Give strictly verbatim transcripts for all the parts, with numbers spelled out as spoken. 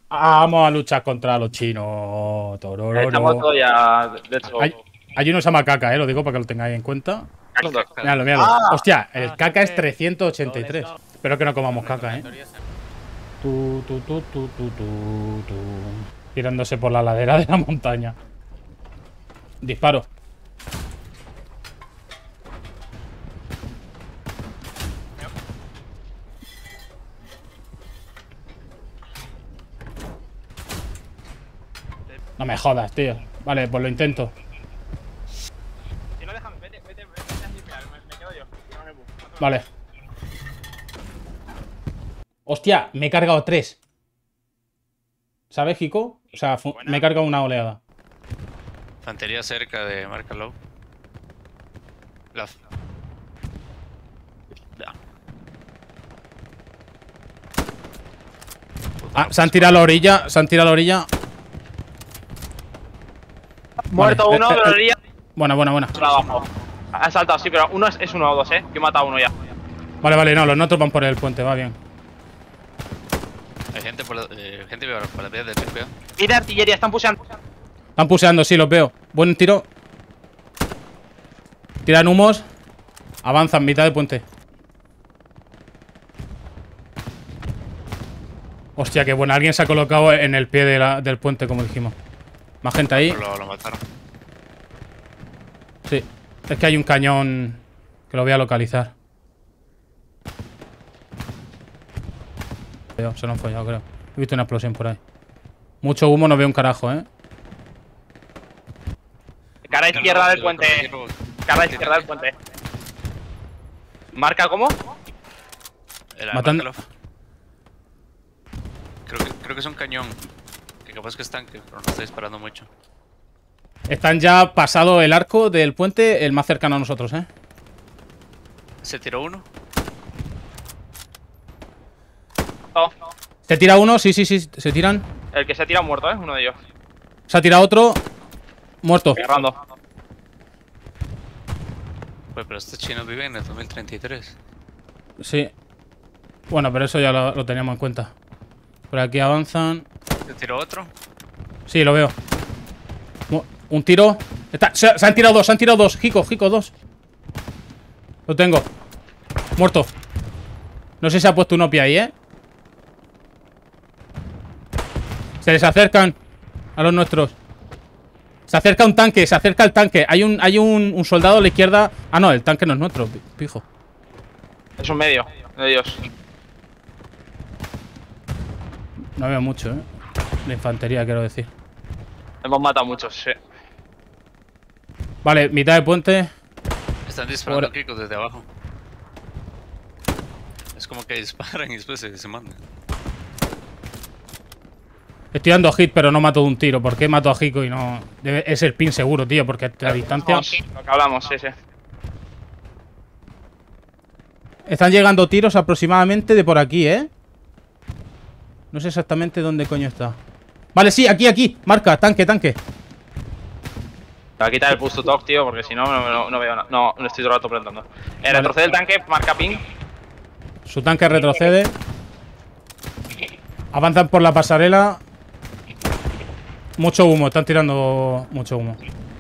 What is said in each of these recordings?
Vamos a luchar contra los chinos. Tororo. Estamos todos ya. De hecho. Hay, hay uno se llama Caca, eh, lo digo para que lo tengáis en cuenta. Míralo, míralo. Ah. Hostia, el caca es trescientos ochenta y tres. Espero que no comamos caca, eh. Tu, tu, tu, tu, tu, tu, tu. Tirándose por la ladera de la montaña. Disparo. No me jodas, tío. Vale, pues lo intento. Si no, déjame, vete, vete, vete a limpiar, me, me quedo yo. No me busco. Vale. Hostia, me he cargado tres. ¿Sabes, Jico? O sea, me he cargado una oleada. Infantería cerca de marca low. La... Ya. Ah, se han tirado a la orilla. Se han tirado a la orilla. Muerto Vale, uno eh, de eh, la orilla. Buena, buena, buena. Uno abajo. Han saltado, sí, pero uno es, es uno o dos, eh. Que he matado a uno ya. Vale, vale, no, los nuestros van por el puente, va bien. Hay gente por la, eh, gente por por la vía del T P. Mira, artillería, están puseando. Están puseando, sí, los veo. Buen tiro. Tiran humos. Avanzan, mitad de puente. Hostia, qué bueno. Alguien se ha colocado en el pie de la, del puente, como dijimos. Más gente ahí. Lo, lo mataron. Sí. Es que hay un cañón que lo voy a localizar. Se lo han follado, creo. He visto una explosión por ahí. Mucho humo, no veo un carajo, ¿eh? Cara izquierda del puente. Cara izquierda del puente. ¿Marca cómo? Matando. Mátalo. Creo que, creo que es un cañón. Que capaz que es tanque, pero no está disparando mucho. Están ya pasado el arco del puente, el más cercano a nosotros, ¿eh? Se tiró uno. No. ¿Se tira uno? Sí, sí, sí, se tiran. El que se ha tirado muerto, eh. Uno de ellos. Se ha tirado otro. Muerto. Agarrando. Pues pero estos chinos viven en el dos mil treinta y tres. Sí. Bueno, pero eso ya lo, lo teníamos en cuenta. Por aquí avanzan. Se tiró otro. Sí, lo veo. Mu- Un tiro. Está- se, se han tirado dos, se han tirado dos. Jico, Jico, dos. Lo tengo. Muerto. No sé si se ha puesto un opia ahí, ¿eh? Se les acercan a los nuestros. Se acerca un tanque, se acerca el tanque. Hay un, hay un, un soldado a la izquierda. Ah, no, el tanque no es nuestro, pijo. Es un medio de ellos. No veo mucho, ¿eh? De infantería, quiero decir. Hemos matado muchos, sí. Vale, mitad de puente. Están disparando Ahora- Kiko desde abajo. Es como que disparan y después se, se mandan. Estoy dando hit, pero no mato de un tiro. ¿Por qué mato a Jico y no...? Debe- es el pin seguro, tío, porque a la distancia... No, sí, lo que hablamos, sí, sí. Están llegando tiros aproximadamente de por aquí, ¿eh? No sé exactamente dónde coño está. Vale, sí, aquí, aquí. Marca, tanque, tanque. Te voy a quitar el push to talk, tío, porque si no, no, no, no veo nada. No, no estoy todo el rato preguntando. Eh, retrocede el tanque, marca ping. Su tanque retrocede. Avanzan por la pasarela. Mucho humo, están tirando mucho humo.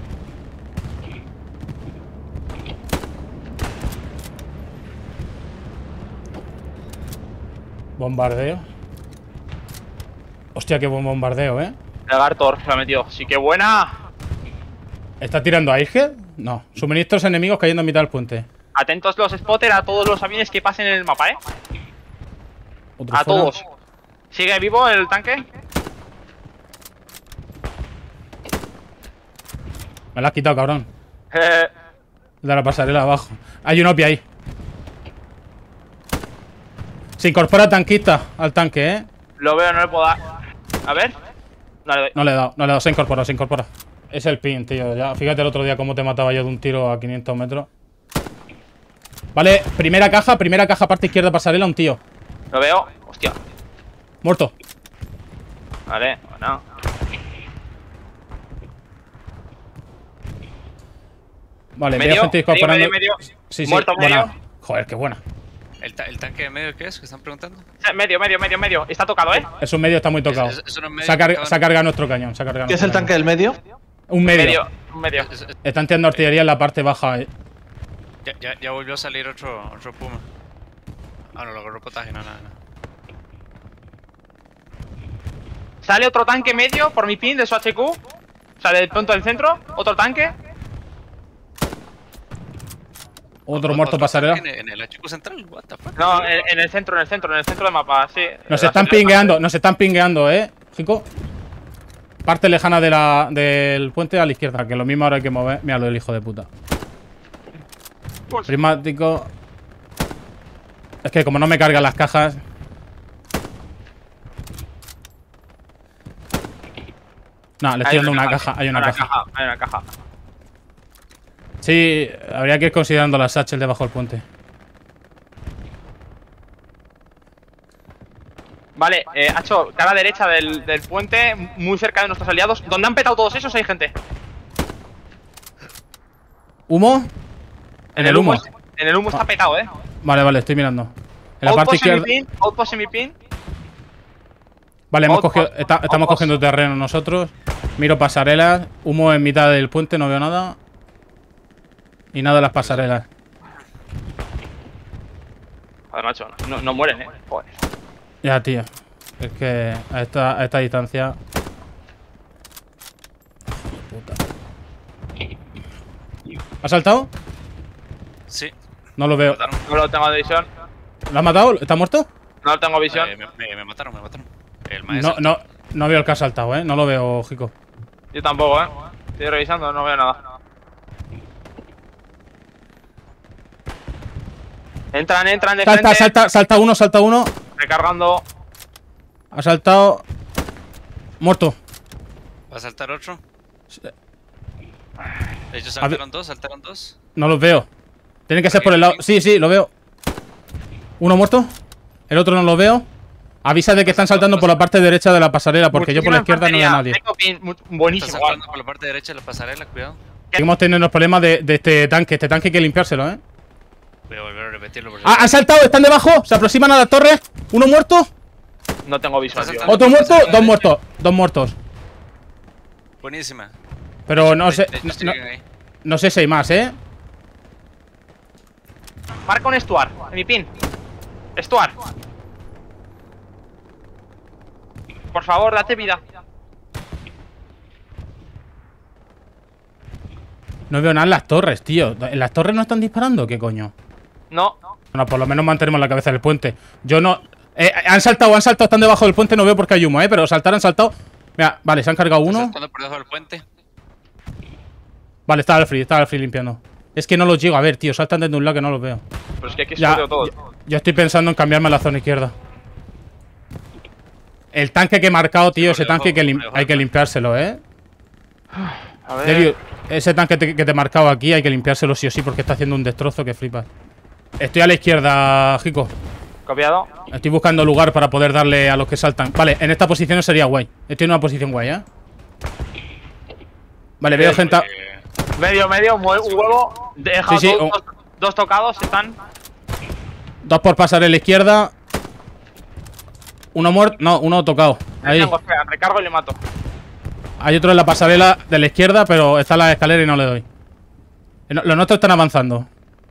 Bombardeo. Hostia, qué buen bombardeo, ¿eh? Lagartor se ha metido. Sí, que buena. ¿Está tirando a Airhead? No. Suministros enemigos cayendo a mitad del puente. Atentos los spotters a todos los aviones que pasen en el mapa, eh. Otro A fuera. todos. ¿Sigue vivo el tanque? Me la has quitado, cabrón. Eh, De la pasarela abajo. Hay un opia ahí. Se incorpora tanquista al tanque, ¿eh? lo veo, no le puedo dar. A ver. No le doy. No le he dado, no le he dado. Se incorpora, se incorpora. Es el pin, tío. Ya, fíjate el otro día cómo te mataba yo de un tiro a quinientos metros. Vale, primera caja, primera caja, parte izquierda, pasarela, un tío. Lo veo. Hostia. Muerto. Vale, bueno. Vale, Medio, veo gente medio, incorporando. medio, medio. Sí, sí, Muerto, buena. medio. Joder, qué buena. ¿El, ta el tanque de medio qué es? ¿Que están preguntando? Medio, medio, medio, medio. Está tocado, ¿eh? Es un medio, está muy tocado. Es, es, es un medio se, ha car tocado, se ha cargado nuestro cañón. Se ha cargado ¿Qué es el tanque del medio? Un medio. Medio, un medio. Es, es, Están tirando artillería en la parte baja. Eh. ya, ya, ya volvió a salir otro, otro Puma. Ah, no, logró potaje, no, nada, nada. Sale otro tanque medio por mi pin de su H Q. Sale del punto del centro. Otro tanque. Otro muerto pasarela. En, en el H Q central, what the fuck. No, en, en el centro, en el centro, en el centro del mapa, sí. Nos La están central- pingueando, nos están pingueando, eh, Jico. Parte lejana de la, del puente a la izquierda, que lo mismo ahora hay que mover. Mira lo del hijo de puta. Pues- Prismático. Es que como no me cargan las cajas. No, le estoy Hay dando una caja, hay una caja. Hay una caja. Sí, habría que ir considerando las satchel debajo del puente. Vale, eh, Hacho, cara derecha del, del puente, muy cerca de nuestros aliados. ¿Dónde han petado todos esos? Hay gente. ¿Humo? En el humo. En el humo está petado, eh. Vale, vale, estoy mirando. En la parte Outpost en mi izquierda. pin, outpost en mi pin. Vale, hemos Outpost, cogido, está- estamos outpost. cogiendo terreno nosotros. Miro pasarelas. Humo en mitad del puente, no veo nada. Y nada de las pasarelas. Joder, macho, no, no mueren, eh. Joder. Ya, tío. Es que a esta, a esta distancia. Puta. ¿Ha saltado? Sí. No lo veo. Mataron. No lo tengo de visión. ¿Lo ha matado? ¿Está muerto? No lo tengo visión. Eh, me, me, me mataron, me mataron. El No, maestro. no, no veo el que ha saltado, eh. No lo veo, Jico. Yo tampoco, eh. Estoy revisando, no veo nada. Entran, entran de Salta, frente. salta, salta uno, salta uno. Recargando. Ha saltado. Muerto. ¿Va a saltar otro? De hecho, A saltaron dos, saltaron dos. No los veo. Tienen que ser por el lado. Sí, sí, lo veo. Uno muerto. El otro no lo veo. Avisa de que están saltando por la parte derecha de la pasarela, porque yo por la izquierda no veo a nadie. Tengo pin, mu- Está buenísimo. saltando por la parte derecha de la pasarela, cuidado. Seguimos teniendo los problemas de, de este tanque. Este tanque hay que limpiárselo, eh. Voy a volver a repetirlo por si Ah, han saltado, están debajo. Se aproximan a la torre. Uno muerto. No tengo visión, tío. Otro- Otro muerto. Dos muertos. Dos muertos. Buenísima. Pero no De- sé. de hecho, No, siguen ahí. no sé si hay más, eh. Marca un Stuart, en mi pin. Stuart. Por favor, date vida. No veo nada en las torres, tío. ¿En las torres no están disparando? ¿Qué coño? No. Bueno, por lo menos mantenemos la cabeza del puente. Yo no... Eh, han saltado, han saltado, están debajo del puente. No veo por qué hay humo, eh. Pero saltar, han saltado. Mira, vale, se han cargado Está uno. saltando por debajo del puente. Vale, está Alfred, está Alfred limpiando. Es que no los llego a ver, tío. Saltan desde un lado que no los veo. Pero es que aquí Ya, estoy todo. ya- yo estoy pensando en cambiarme a la zona izquierda. El tanque que he marcado, tío, ese tanque que lim- hay que limpiárselo, eh. A ver. Serio, ese tanque te- que te he marcado aquí hay que limpiárselo sí o sí porque está haciendo un destrozo que flipas. Estoy a la izquierda, Jico. Copiado. Estoy buscando lugar para poder darle a los que saltan. Vale, en esta posición sería guay. Estoy en una posición guay, ¿eh? Vale, veo gente... a- Eh, Medio, medio, mue- un huevo. He dejado Sí, sí, dos, un- dos- dos tocados, están. Dos por pasar en la izquierda. Uno muerto... No, uno tocado. Ahí. Tengo, espera, recargo y le mato. Hay otro en la pasarela de la izquierda, pero está en la escalera y no le doy. Eh, no- Los nuestros están avanzando.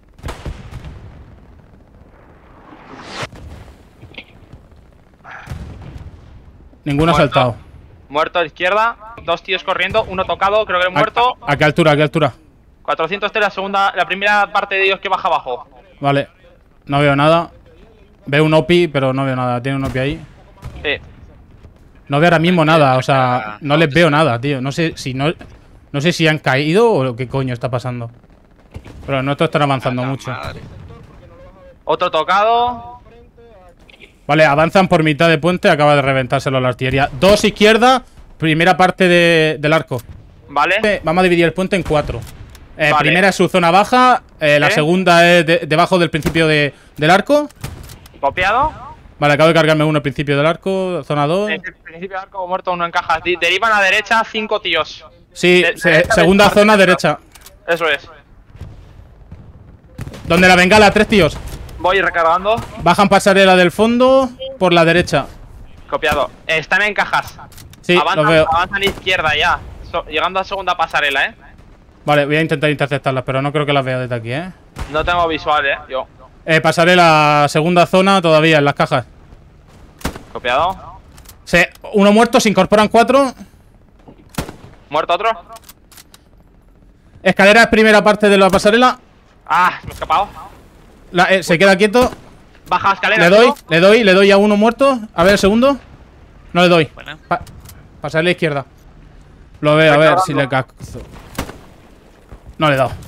Ninguno ha Muerto. saltado. Muerto a la izquierda. Dos tíos corriendo, uno tocado, creo que he muerto. ¿A, a qué altura? ¿A qué altura? cuatrocientos tres, la segunda, la primera parte de ellos que baja abajo. Vale. No veo nada. Veo un O P I, pero no veo nada. Tiene un O P I ahí. Sí. No veo ahora mismo nada. O sea, no les veo nada, tío. No sé si no... No sé si han caído o qué coño está pasando. Pero los nuestros están avanzando mucho. madre. Otro tocado. Vale, avanzan por mitad de puente. Acaba de reventárselo la artillería. Dos izquierda. Primera parte de- del arco. Vale. Eh, Vamos a dividir el puente en cuatro. Eh, Vale. Primera es su zona baja. eh, La ¿Eh? segunda es de- debajo del principio de- del arco. Copiado. Vale, acabo de cargarme uno al principio del arco. Zona dos. En el principio de arco muerto, uno en caja. Di- Derivan a derecha, cinco tíos. Sí, de- se- derecha, segunda derecha, zona derecha. derecha. Eso es. Donde la bengala, tres tíos. Voy recargando. Bajan pasarela del fondo por la derecha. Copiado. Están en cajas. Sí, avanzan, los veo. avanzan izquierda ya. So, llegando a segunda pasarela, eh. Vale, voy a intentar interceptarlas, pero no creo que las vea desde aquí, eh. No tengo visual, eh. Yo. Eh, pasarela segunda zona todavía en las cajas. Copiado. Se, uno muerto, se incorporan cuatro. ¿Muerto otro? Escalera es primera parte de la pasarela. Ah, me he escapado. La, eh, se queda quieto. Baja escalera. Le doy, ¿no? le doy, le doy a uno muerto. A ver, el segundo. No le doy. Buena. Pa pasarela izquierda. Lo veo, a ver si le cazo. No le he dado.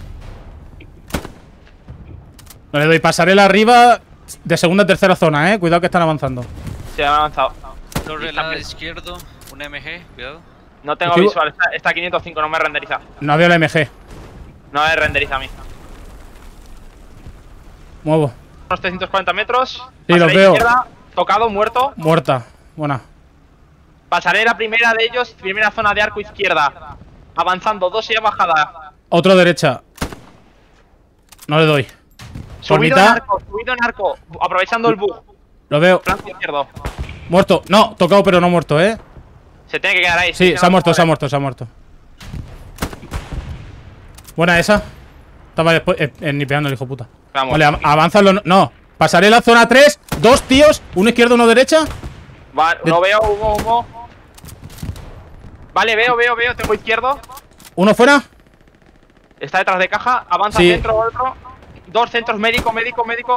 No le doy. Pasarela arriba de segunda a tercera zona, eh. Cuidado que están avanzando. Sí, han avanzado. Torre al lado izquierdo, un M G, cuidado. No tengo Estoy- visual. Está, está a quinientos cinco, no me renderiza. No veo la M G. No me renderiza a mí. Muevo. Unos trescientos cuarenta metros. Sí, pasarela los veo. izquierda, tocado, muerto. Muerta. Buena. Pasarela primera de ellos, primera zona de arco izquierda. Avanzando, dos y bajada. Otro derecha. No le doy. Por Subido en mitad. arco, subido en arco. Aprovechando el bug. Lo veo. Flanco izquierdo. Muerto. No, tocado pero no muerto, eh. Se tiene que quedar ahí. Sí, si se ha no, muerto, no se ha muere. muerto, se ha muerto. Buena esa. Estaba después eh, eh, nipeando el hijo puta. Vamos. Vale, av- avanzan los... No. Pasaré la zona tres. Dos tíos. Uno izquierdo, uno derecha. Va, no veo, humo, humo. Vale, veo, veo, veo. Tengo izquierdo. Uno fuera. Está detrás de caja. Avanza Sí. centro, otro. Dos centros, médico, médico, médico.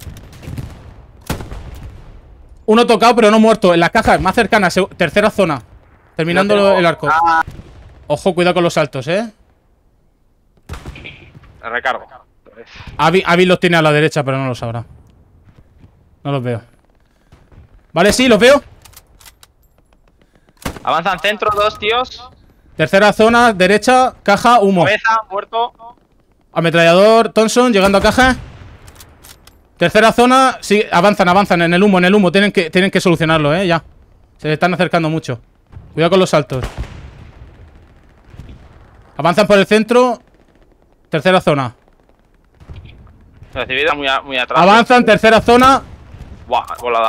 Uno tocado pero no muerto. En las cajas más cercanas. seg- Tercera zona. Terminando No tengo- el arco. Ah, Ojo, cuidado con los saltos, eh. recargo. Avi, Avi los tiene a la derecha, pero no lo sabrá. No los veo. Vale, sí, los veo. Avanzan centro, dos tíos. Tercera zona, derecha, caja, humo. Cabeza, muerto. Ametrallador, Thompson, llegando a caja. Tercera zona, sí, avanzan, avanzan en el humo, en el humo. Tienen que, tienen que solucionarlo, eh, ya. Se le están acercando mucho. Cuidado con los saltos. Avanzan por el centro. Tercera zona. Recibida muy, a- muy atrás. Avanzan, tercera zona. Buah, volada.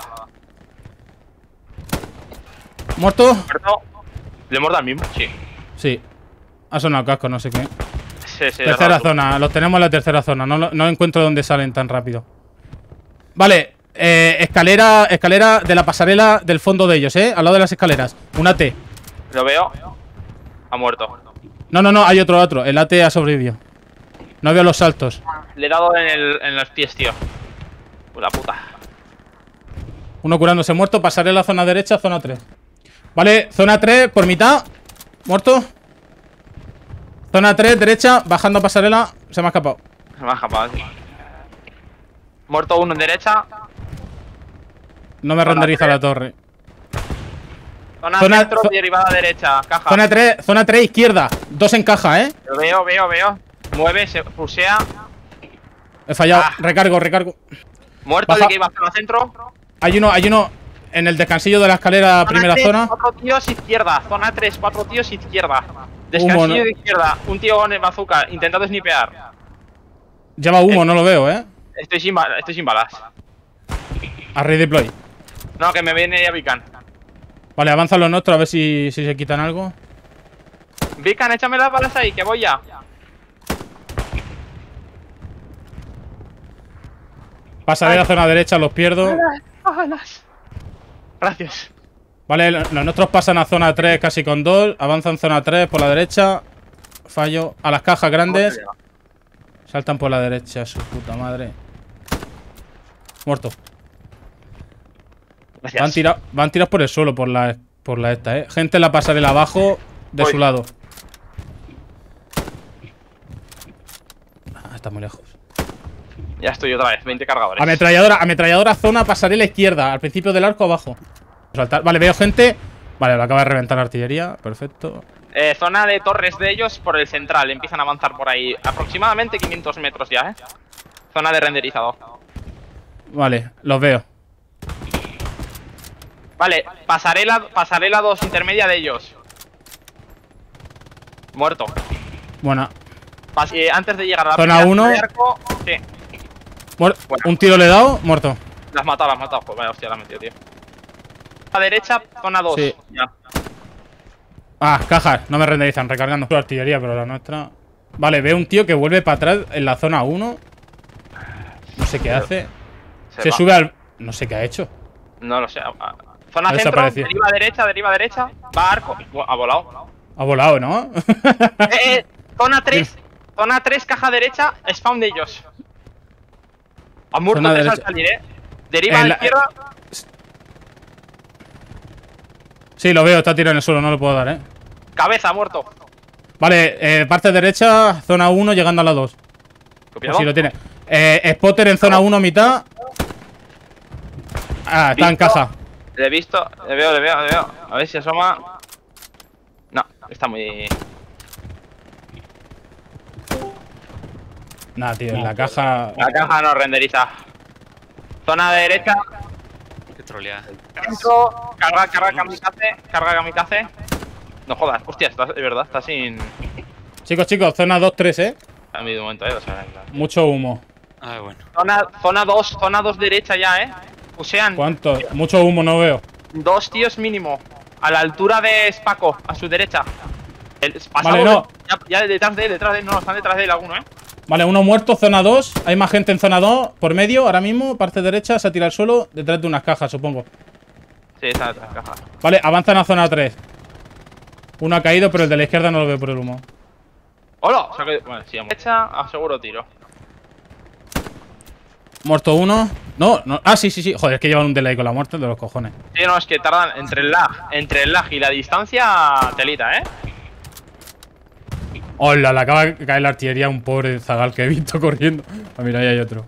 Muerto. Muerto. ¿Le muerto al mismo? Sí. Sí. Ha sonado casco, no sé qué. Sí, sí. Tercera rato. zona, los tenemos en la tercera zona. No, no encuentro dónde salen tan rápido. Vale, eh, escalera, escalera de la pasarela del fondo de ellos, eh. Al lado de las escaleras. Un A T. Lo veo. Ha muerto. No, no, no, hay otro, otro. El A T ha sobrevivido. No veo los saltos. Le he dado en, el, en los pies, tío. Puta puta. Uno curándose muerto. Pasaré la zona derecha, zona tres. Vale, zona tres por mitad. Muerto. Zona tres, derecha, bajando a pasarela. Se me ha escapado. Se me ha escapado, tío. Muerto uno en derecha. No me Zona renderiza tres. la torre. Zona, Zona- centro, zo- derivada derecha. Caja. Zona tres, zona tres, izquierda. Dos en caja, eh. Lo veo, veo, veo. Mueve, se pusea. He fallado. Ah. Recargo, recargo. Muerto Baja. de que iba a zona centro. Hay uno, hay uno en el descansillo de la escalera, primera tres, zona. Cuatro tíos izquierda. Zona tres, cuatro tíos izquierda. Humo, Descansillo ¿no? de izquierda. Un tío con el bazooka intentando snipear. Lleva humo, no lo veo, eh. Estoy sin, ba- estoy sin balas. A redeploy. No, que me viene ya Vican. Vale, avanzan los nuestros a ver si, si se quitan algo. Vican, échame las balas ahí, que voy ya. Pasaré a la zona derecha, los pierdo. Balas. Gracias. Vale, lo- los nuestros pasan a zona tres casi con dos. Avanzan zona tres por la derecha. Fallo. A las cajas grandes. Saltan por la derecha, su puta madre. Muerto. Gracias. Van tirados van tirados por el suelo, por la, por la esta, eh. Gente en la pasarela abajo, de Voy. su lado. Ah, está muy lejos. Ya estoy otra vez, veinte cargadores. Ametralladora, ametralladora, zona, pasarela izquierda. Al principio del arco, abajo. Saltar. Vale, veo gente. Vale, lo acaba de reventar la artillería. Perfecto. Eh, zona de torres de ellos por el central. Empiezan a avanzar por ahí. Aproximadamente quinientos metros ya, eh. Zona de renderizado. Vale, los veo. Vale, pasarela, pasarela dos intermedia de ellos. Muerto. Buena. Pas- eh, antes de llegar a la Zona primera uno. de arco, sí. Muer- Bueno. Un tiro le he dado, muerto. Las has matado, las has matado. Pues vaya, hostia, la has metido, tío. A la derecha, zona dos. Sí. Ya. Ah, cajas, no me renderizan, recargando. Su artillería, pero la nuestra. Vale, veo un tío que vuelve para atrás en la zona uno. No sé qué hace. Se, Se va. sube al. No sé qué ha hecho. No lo sé. Ah, Zona Ha centro, desaparecido. deriva derecha, deriva derecha. Va a arco. Bu- Ha volado. Ha volado, ¿no? Eh, eh, zona tres. Zona tres, caja derecha. Spawn de ellos. Ha muerto Zona tres al derecha. salir, eh. Deriva En a la- izquierda. Sí, lo veo, está tirado en el suelo, no lo puedo dar, ¿eh? Cabeza, muerto. Vale, eh, parte derecha, zona uno, llegando a la dos. Copiado. Si lo tiene. Eh, spotter en zona uno, mitad. Ah, está en Visto. caja. Le he visto. Le veo, le veo, le veo. A ver si asoma. No, está muy. Nah, tío, en la caja. La caja no renderiza. Zona derecha. Qué troleada. Centro. Carga, carga kamikaze. Carga kamikaze. No jodas. Hostia, está, de verdad, está sin. Chicos, chicos, zona dos tres, ¿eh? Ha habido un momento, eh. O sea, claro. Mucho humo. Ah, bueno. Zona, zona dos, zona dos derecha ya, eh. Pusean. ¿Cuánto? Mucho humo, no veo. Dos tíos mínimo. A la altura de Spaco, a su derecha. El, pasado Vale, no. de- ya, ya detrás de él, detrás de él. No, están detrás de él alguno, eh. Vale, uno muerto, zona dos. Hay más gente en zona dos, por medio, ahora mismo, parte derecha, se ha tirado al suelo, detrás de unas cajas, supongo. Sí, está detrás de la caja. Vale, avanzan a zona tres. Uno ha caído, pero el de la izquierda no lo veo por el humo. ¡Hola! O sea que, bueno, sí, derecha, aseguro tiro. Muerto uno. No, no. Ah, sí, sí, sí. Joder, es que llevan un delay con la muerte de los cojones. Sí, no, es que tardan entre el lag, entre el lag y la distancia, telita, eh. Hola, le acaba de caer la artillería a un pobre zagal que he visto corriendo. Ah, mira, ahí hay otro.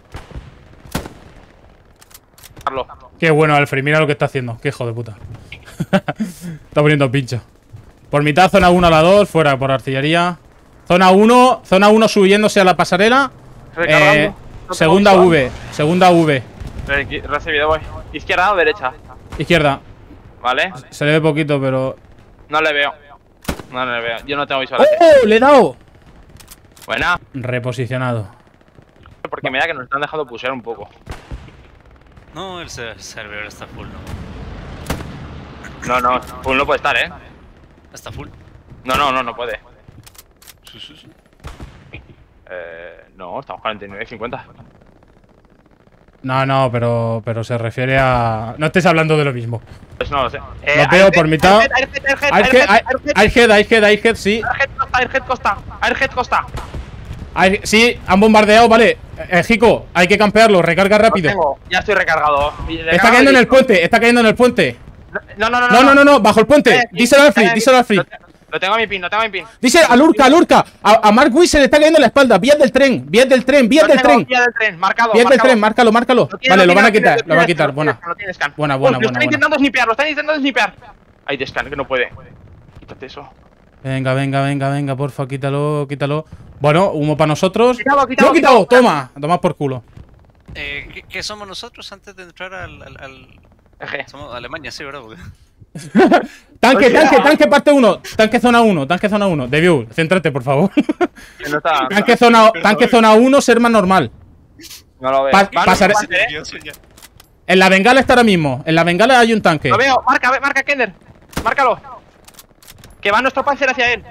Carlos. Qué bueno, Alfred, mira lo que está haciendo. Qué hijo de puta. Está poniendo pincho. Por mitad, zona uno a la dos, fuera por artillería. Zona uno, zona uno subiéndose a la pasarela. Recargando. Eh, No tengo segunda visual. V, segunda V. Re- Recibido, voy. ¿Izquierda o derecha? Izquierda. ¿Vale? Se le ve poquito, pero. No le veo. No le veo. Yo no tengo visual. ¡Oh! ¡Le he dado! Buena. Reposicionado. Porque mira que nos están dejando pusear un poco. No, el ser- servidor está full, ¿no? No, no. Pues no puede estar, eh. Está full. No, no, no, no puede. Sí, sí, sí. Eh, no, estamos cuarenta y nueve cincuenta. No, no, pero, pero se refiere a. No estés hablando de lo mismo. Pues no lo sé. Eh, Lo veo por mitad. Airhead, Airhead, Airhead, Airhead, Airhead, Airhead, Airhead, sí. Airhead costa, Airhead costa. Airhead costa. Air- Sí, han bombardeado, vale. Eh, Jico, hay que campearlo, recarga Lo rápido. tengo. Ya estoy recargado. Está cayendo en el puente, está cayendo en el puente. No, no, no, No, no, no, no, bajo el puente. Eh, Díselo al free, eh, díselo al free. Lo, lo tengo a mi pin, lo tengo a mi pin. Dice a Lurka, a Lurka. A, a Mark Wiss se le está cayendo en la espalda. Vías del tren, vías del tren, vías Lo del tengo, tren. vía del tren, marcado. Vías del marcado. tren, márcalo, márcalo. Lo tiene, Vale, lo van a tiene, quitar, tiene, lo va a tiene, quitar. tiene, Buena. Lo tiene scan. Buena, Uy, buena, Lo buena, están buena. intentando snipear, lo están intentando snipear. Ahí de scan, que no puede. Quítate eso. Venga, venga, venga, venga, porfa, quítalo, quítalo. Bueno, humo para nosotros. Quítalo, quítalo, ¡Lo he quitado! quítalo. Toma, toma por culo. Eh, ¿qué, qué somos nosotros antes de entrar al. al, al- Eje. Somos Alemania, sí, ¿verdad? Porque- Tanque, Hostia. tanque, tanque parte uno. Tanque zona uno, tanque zona uno. Debiu, céntrate, por favor. Que no está. Tanque zona, tanque zona uno, ser más normal. No lo veo. Pa- Vale, pasaré- combate, eh. Yo soy ya. En la bengala está ahora mismo. En la bengala hay un tanque. Lo veo, marca, ve- marca Kender. Márcalo. Que va nuestro panzer hacia él.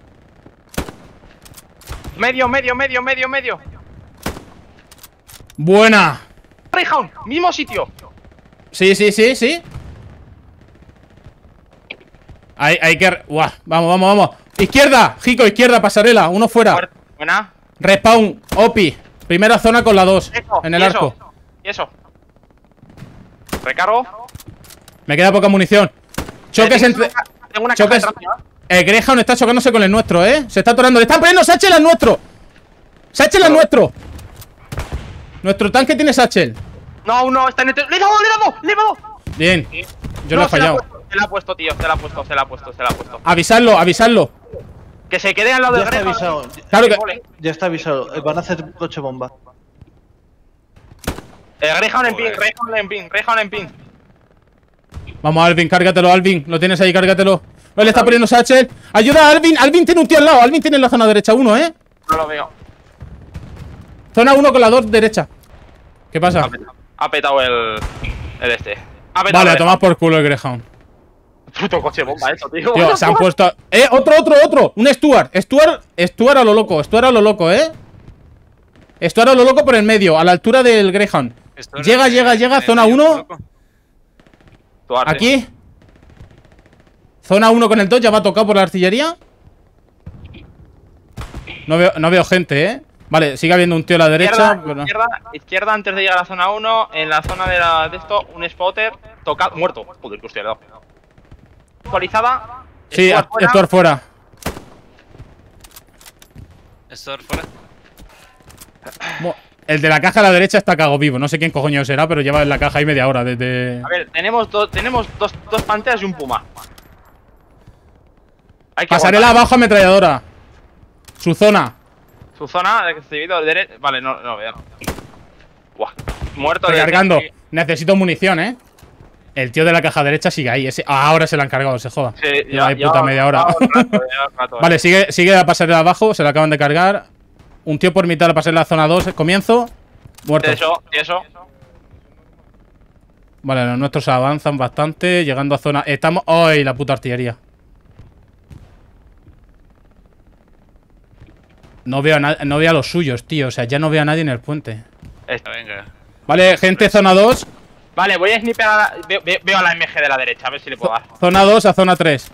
Medio, medio, medio, medio, medio. Buena. Greyhound, mismo sitio. Sí, sí, sí, sí. Hay, hay que... Buah, vamos, vamos, vamos. Izquierda, Jico, izquierda, pasarela. Uno fuera. Muerto. Buena. Respawn, Opi. Primera zona con la dos. Eso, En el y arco. Eso, y eso. Recargo. Me queda poca munición. Choques Eh, entre... Tengo una choques- caja de rancio, ¿eh? El Greyhound está chocándose con el nuestro, ¿eh? Se está atorando. Le están poniendo Satchel al nuestro. Satchel al nuestro. Nuestro tanque tiene Satchel. No, no, está en el... ¡Le he dado, le he dado, le he dado! Bien. Yo No, lo he se la fallado. puesto, Se la ha puesto, tío, se la ha puesto, se la ha puesto, se la ha puesto. Avisadlo, avisadlo. Que se quede al lado Ya del está Greyhound. avisado. Claro que... Vale. Ya está avisado. Eh, Van a hacer coche bomba. Eh, Greyhound en pin, Joder. Greyhound en pin, Greyhound en pin. Vamos, Alvin, cárgatelo, Alvin. Lo tienes ahí, cárgatelo. Él está poniendo Satchel. Ayuda a Alvin. Alvin tiene un tío al lado. Alvin tiene en la zona derecha uno, ¿eh? No lo veo. Zona uno con la dos derecha. ¿Qué pasa? Ha petado, ha petado el. El este. Ha petado Vale, a el tomar por culo el Greyhound. Puto coche bomba eso, tío. Tío, se han puesto... ¡Eh! ¡Otro, otro, otro! Un Stuart. Stuart, Stuart a lo loco. Stuart a lo loco, ¿eh? Stuart a lo loco por el medio, a la altura del Greyhound. Llega, llega, llega, zona uno. Aquí. Zona uno con el dos, ya me ha tocado por la artillería. No veo, no veo gente, ¿eh? Vale, sigue habiendo un tío a la derecha. Izquierda, pero no. izquierda, izquierda, antes de llegar a la zona uno, en la zona de, la, de esto, un spotter tocado, muerto. Joder, que hostia, le he dado. Actualizada. Sí, Stuart fuera. Stuart fuera. Stuart fuera. Mo- El de la caja a la derecha está cago vivo. No sé quién cojoño será, pero lleva en la caja ahí media hora desde... A ver, tenemos, do, tenemos dos, dos panteras y un puma. Hay que Pasarela aguantar. abajo, ametralladora. Su zona. Su zona, recibido derecho. Vale, no, no veo. Buah. Muerto de- Recargando. Necesito munición, ¿eh? El tío de la caja derecha sigue ahí. Ese... Ah, ahora se la han cargado, se joda. Sí, Lleva ahí puta media hora. lleva un rato, lleva un rato, eh. Vale, sigue, sigue la pasarela abajo. Se la acaban de cargar. Un tío por mitad de la pasarela zona dos. Comienzo. Muerto. Eso, y eso. Vale, los nuestros avanzan bastante. Llegando a zona... Estamos... ¡Ay, la puta artillería! No veo, a na- no veo a los suyos, tío. O sea, ya no veo a nadie en el puente. Esto. Venga. Vale, gente, zona dos. Vale, voy a snipear a la, veo, veo- veo a la M G de la derecha, a ver si le puedo dar. Zona dos a zona tres.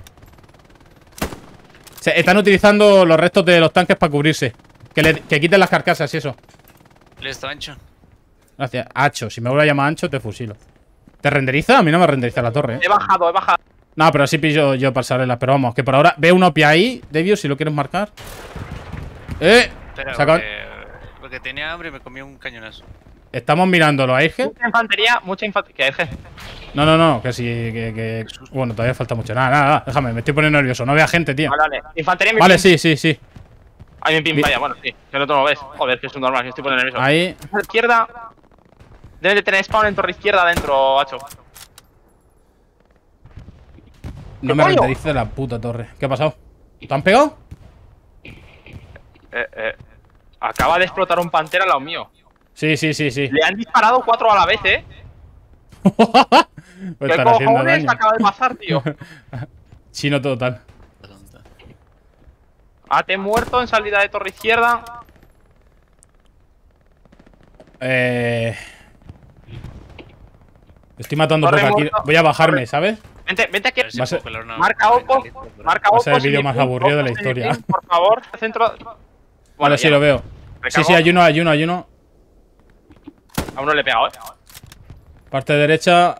Se están utilizando los restos de los tanques para cubrirse. Que, le, que quiten las carcasas y eso. Listo, ancho. Gracias. Hacho, si me vuelve a llamar Ancho, te fusilo. ¿Te renderiza? A mí no me renderiza la torre, ¿eh? He bajado, he bajado. No, pero así pillo yo pasarelas. Pero vamos, que por ahora veo un O P I ahí, Devius, si lo quieres marcar. ¡Eh! Espera, Se acaban- porque, porque tenía hambre y me comí un cañonazo. Estamos mirándolo, ¿eh? Mucha infantería, mucha infantería. ¿Qué es? No, no, no, que sí, que, que... Bueno, todavía falta mucho. Nada, nada, nada, déjame, me estoy poniendo nervioso. No vea gente, tío. Vale, vale. Infantería, mi Vale, pin. sí, sí, sí. Ahí mi pin, Mi- vaya, bueno, sí. Que no tú no ves. Joder, que es un normal, que estoy poniendo nervioso. Ahí. A la izquierda. Deben de tener spawn en torre izquierda adentro, hacho. No me coño? renderiza la puta torre. ¿Qué ha pasado? ¿Te han pegado? Eh, eh. Acaba de explotar un pantera al lado mío. Sí, sí, sí, sí. Le han disparado cuatro a la vez, eh. Pues ¿Qué están haciendo cojones daño. acaba de pasar, tío? Chino total. A T muerto en salida de torre izquierda. Eh... Estoy matando Torre por aquí. muerto. Voy a bajarme, ¿sabes? Vente, vente aquí. A ver si Va a ser- puedo pelar una- Marca Oppo. Marca Va a Oppo. ser el sin vídeo mi más pin, aburrido de la Oppo sin mi historia. pin, por favor, centro. Vale, Bueno, sí, ya. lo veo. Sí, Recargo. sí, hay uno, hay uno, hay uno. A uno le he pegado, eh. Parte derecha.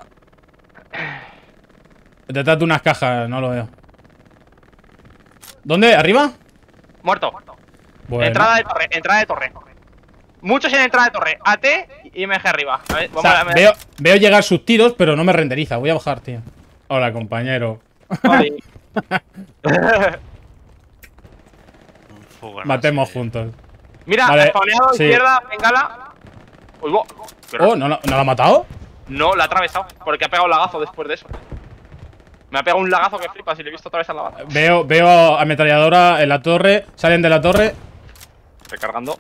Detrás de unas cajas, no lo veo. ¿Dónde? ¿Arriba? Muerto. Bueno. Entrada de torre, entrada de torre. Muchos en entrada de torre. A T y M G arriba. A ver, O vamos sea, a ver. veo, veo llegar sus tiros, pero no me renderiza. Voy a bajar, tío. Hola, compañero. Joder. Un fogonazo, Matemos tío. juntos. Mira, Vale, spawneado, sí. izquierda, bengala. Uy, bo- pero Oh, ¿no, la- ¿no la ha matado? no, la ha atravesado. Porque ha pegado un lagazo después de eso. Me ha pegado un lagazo que flipas y le he visto atravesar la bala. Veo, veo ametralladora en la torre. Salen de la torre. Recargando.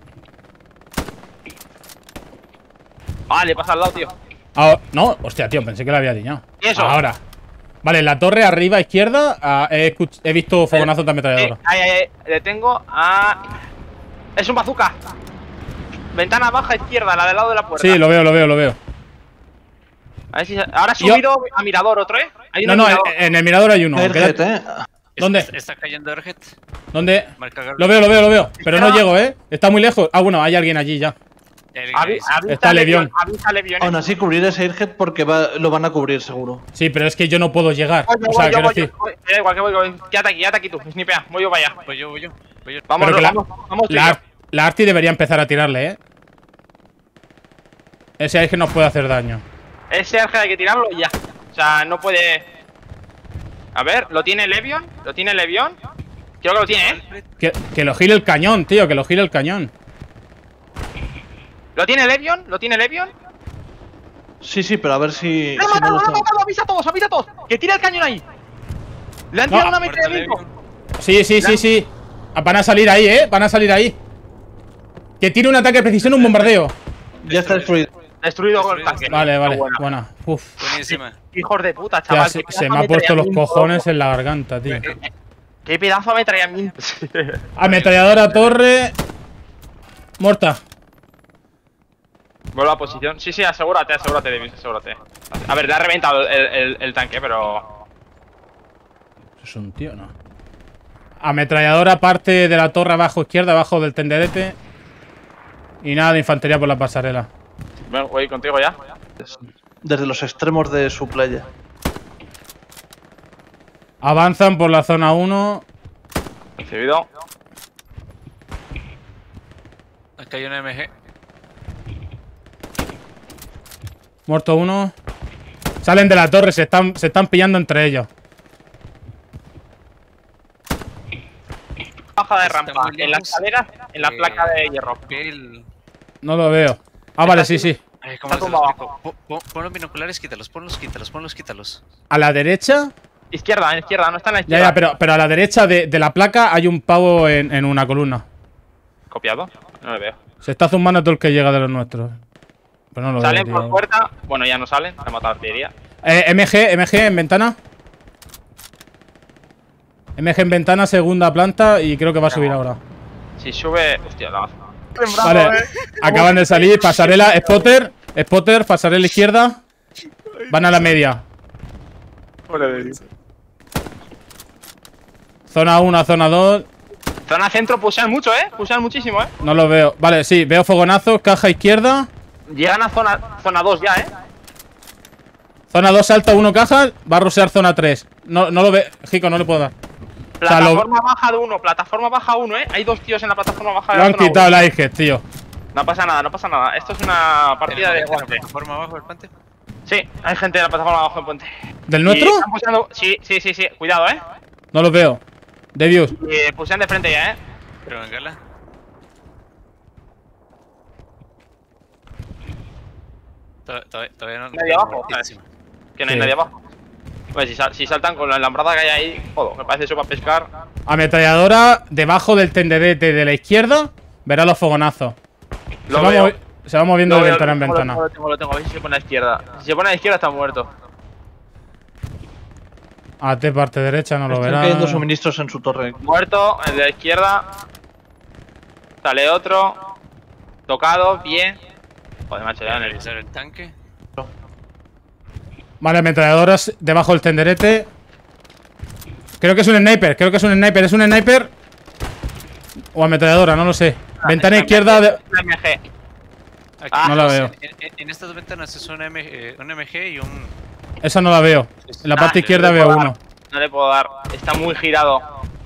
Ah, le pasa al lado, tío. Ah, no, hostia, tío, pensé que la había diñado. ¿Y eso? Ahora. Vale, en la torre arriba izquierda ah, he, escuch- he visto fogonazos de Eh, ametralladora. ahí, ahí, ahí. Le tengo a. Es un bazooka. Ventana baja izquierda, la del lado de la puerta. Sí, lo veo, lo veo, lo veo. A ver si se- Ahora ha Yo- subido a mirador otro, eh. Hay uno No, en no, en, mirador. en el mirador hay uno. Airhead, Queda- eh. ¿Dónde? Está, está cayendo Airhead. ¿Dónde? Marca Gar- Lo veo, lo veo, lo veo. Pero no llego, ¿eh? Está muy lejos. Ah, bueno, hay alguien allí ya. Ya hay alguien ahí, Avi- sí. avisa Está a Levión. Avisa a Levión. Aún así, cubrir ese Airhead porque va- lo van a cubrir seguro. Sí, pero es que yo no puedo llegar. Voy, yo O sea, voy, yo quiero voy, decir. yo voy. Me da igual que voy, voy. Quédate aquí, quédate aquí tú. Snipea, voy yo para allá. Voy yo, voy yo. Voy yo. Vamos, Pero que la, vamos, vamos. tú y la, yo. Ar- la Arti debería empezar a tirarle, ¿eh? Ese es que nos puede hacer daño. Ese Arge hay que tirarlo ya. O sea, no puede. A ver, ¿lo tiene Levión? ¿Lo tiene Levión? Creo que lo tiene, ¿eh? Que, que lo gire el cañón, tío, que lo gire el cañón. ¿Lo tiene Levión? ¿Lo tiene Levión? Sí, sí, pero a ver si. ¡Lo ha si no matado, lo lo ha está- matado! ¡Avisa a todos, avisa a todos! ¡Que tire el cañón ahí! ¡Le han No, tirado una Muerto ametralladora! Levión. Sí, sí, sí, sí. Ah, van a salir ahí, ¿eh? Van a salir ahí. Que tire un ataque de precisión, un bombardeo. Ya está destruido. Destruido con el tanque. Vale, vale, Qué buena. buena. Uf. Buenísima. Hijos de puta, Ya, chaval. se, qué se pedazo me ha de puesto los ametrallamiento. cojones en la garganta, tío. Qué pedazo de ametrallamiento. Ametralladora torre. Muerta. Vuelvo a posición. Sí, sí, asegúrate, asegúrate, Davis, asegúrate. A ver, le ha reventado el, el, el tanque, pero. Es un tío, ¿no? Ametralladora parte de la torre abajo izquierda, abajo del tenderete. Y nada de infantería por la pasarela. Bueno, voy contigo ya. Desde los extremos de su playa. Avanzan por la zona uno. Recibido. Acá hay una M G. Muerto uno. Salen de la torre, se están, se están pillando entre ellos. Baja de Está rampa. muy En la lejos. escalera, en la Eh, placa de hierro. Ve el- No lo veo. Ah, vale, sí, sí. Ay, ¿cómo Está se lo tumbado explico? Pon, pon- pon los binoculares, quítalos, ponlos, quítalos, ponlos, quítalos. A la derecha. Izquierda, en izquierda, no está en la Ya, izquierda. ya, pero, pero a la derecha de, de la placa hay un pavo en, en una columna. ¿Copiado? No le veo. Se está zumbando todo el que llega de los nuestros. Pero no lo veo, Salen tío. por puerta. Bueno, ya no salen. Se ha matado la artillería. Eh, M G, M G en ventana. M G en ventana, segunda planta. Y creo que va a subir ahora. Si sube. Hostia, la Vale, acaban de salir. Pasarela, spotter. Spotter, pasarela izquierda. Van a la media. Zona uno, zona dos. Zona centro, pushean mucho, eh. Pushean muchísimo, eh. No lo veo. Vale, sí, veo fogonazos. Caja izquierda. Llegan a zona zona dos ya, eh. Zona dos salta uno caja. Va a rusear zona tres. No, no lo ve. Jico, no le puedo dar. sea, lo- Plataforma baja de uno, plataforma baja uno, eh. Hay dos tíos en la plataforma baja de Lo la han zona quitado uno. la I G, tío. No pasa nada, no pasa nada. Esto es una partida de ¿Tenemos la G P. plataforma abajo del puente? Sí, hay gente en la plataforma abajo del puente. ¿Del Y nuestro? están pusheando- Sí, sí, sí, sí. Cuidado, eh. No lo veo. Debius. Y pushean de frente ya, eh. Pero en gala. Todavía, todavía, todavía no. Nadie abajo, Buenísimo. Que no hay Sí. nadie abajo. Pues si, sal- si saltan con la alambrada que hay ahí, joder, me parece eso para pescar. Ametralladora debajo del tenderete de la izquierda. Verá los fogonazos. Se Lo va, veo. movi- se va moviendo Lo de veo, ventana en lo tengo, ventana. Lo tengo, lo tengo, a ver si se pone a la izquierda. Si se pone a la izquierda está muerto. A T parte derecha, no lo Están verá. cayendo suministros en su torre. Muerto, el de la izquierda. Sale otro. Tocado, bien. Joder, macho, ya en el... Revisar el tanque. Vale, ametralladoras debajo del tenderete. Creo que es un sniper, creo que es un sniper. ¿Es un sniper? O ametralladora, no lo sé. Ventana izquierda de... Una M G. Aquí, Ah, no la pues, veo. En, en- en estas ventanas es un, M G, eh, un M G y un. Esa no la veo. En la Ah, parte no izquierda le veo puedo dar, uno. No le puedo dar. Está muy girado.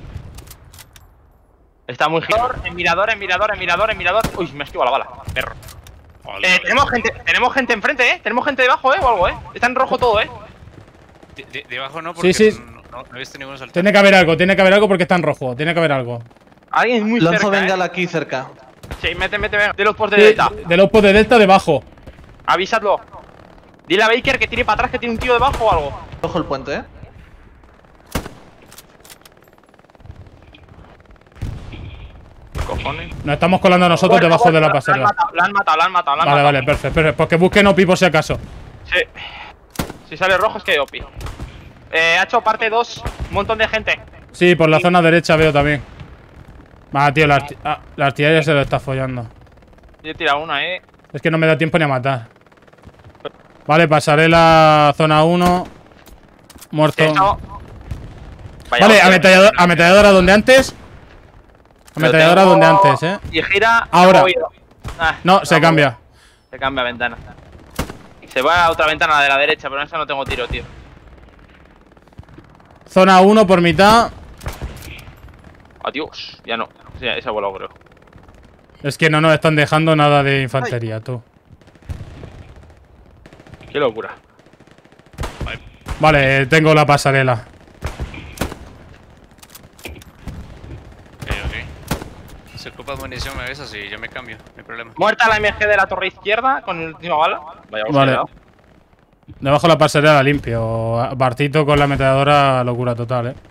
Está muy girado. En mirador, en mirador, en mirador, en mirador. Uy, me esquivo la bala. Perro. Eh, tenemos gente, tenemos gente enfrente, eh. Tenemos gente debajo, eh, o algo, eh. Está en rojo todo, eh. De, de- debajo no, porque sí. No, no- no he visto ningún saltar. Tiene que haber algo, tiene que haber algo porque está en rojo. Tiene que haber algo. Alguien muy Lanzo cerca, bengala eh. aquí cerca. Sí, mete, mete, mete. De los posts de Sí, delta. de los posts de delta debajo. Avisadlo. Dile a Baker que tire para atrás, que tiene un tío debajo o algo. Cojo el puente, eh. Cojones. Nos estamos colando nosotros Muerto, debajo de la muerto, pasarela. Lo han matado, lo han matado, lo han matado. Vale, vale, perfecto. perfecto. Pues que busquen O P I por si acaso. Sí. Si sale rojo es que hay O P I. Eh, ha hecho parte dos, un montón de gente. Sí, por la zona derecha veo también. Va, tío, la, arti- ah, la artillería se lo está follando. Yo he tirado una, eh. Es que no me da tiempo ni a matar. Vale, pasarela zona uno. Muerto. He echado- Vaya, Vale, hostia. ametralladora, ametralladora donde antes. Lo Ametralladora tengo- donde antes, eh. Y gira. Ahora. ha movido. Ah, No, se ha cambia. movido. Se cambia ventana. Se va a otra ventana, la de la derecha, pero en esa no tengo tiro, tío. Zona uno por mitad. Adiós. Ya no. Sí, esa ha volado, creo. Es que no nos están dejando nada de infantería, tú. Qué locura. Vale, tengo la pasarela. Ok, ok. Si ocupas munición, me avisas y yo me cambio. No hay problema. Muerta la M G de la torre izquierda con la última bala. Vaya, os he Vale. dado. Debajo la pasarela limpio. Bartito con la ametralladora, locura total, eh.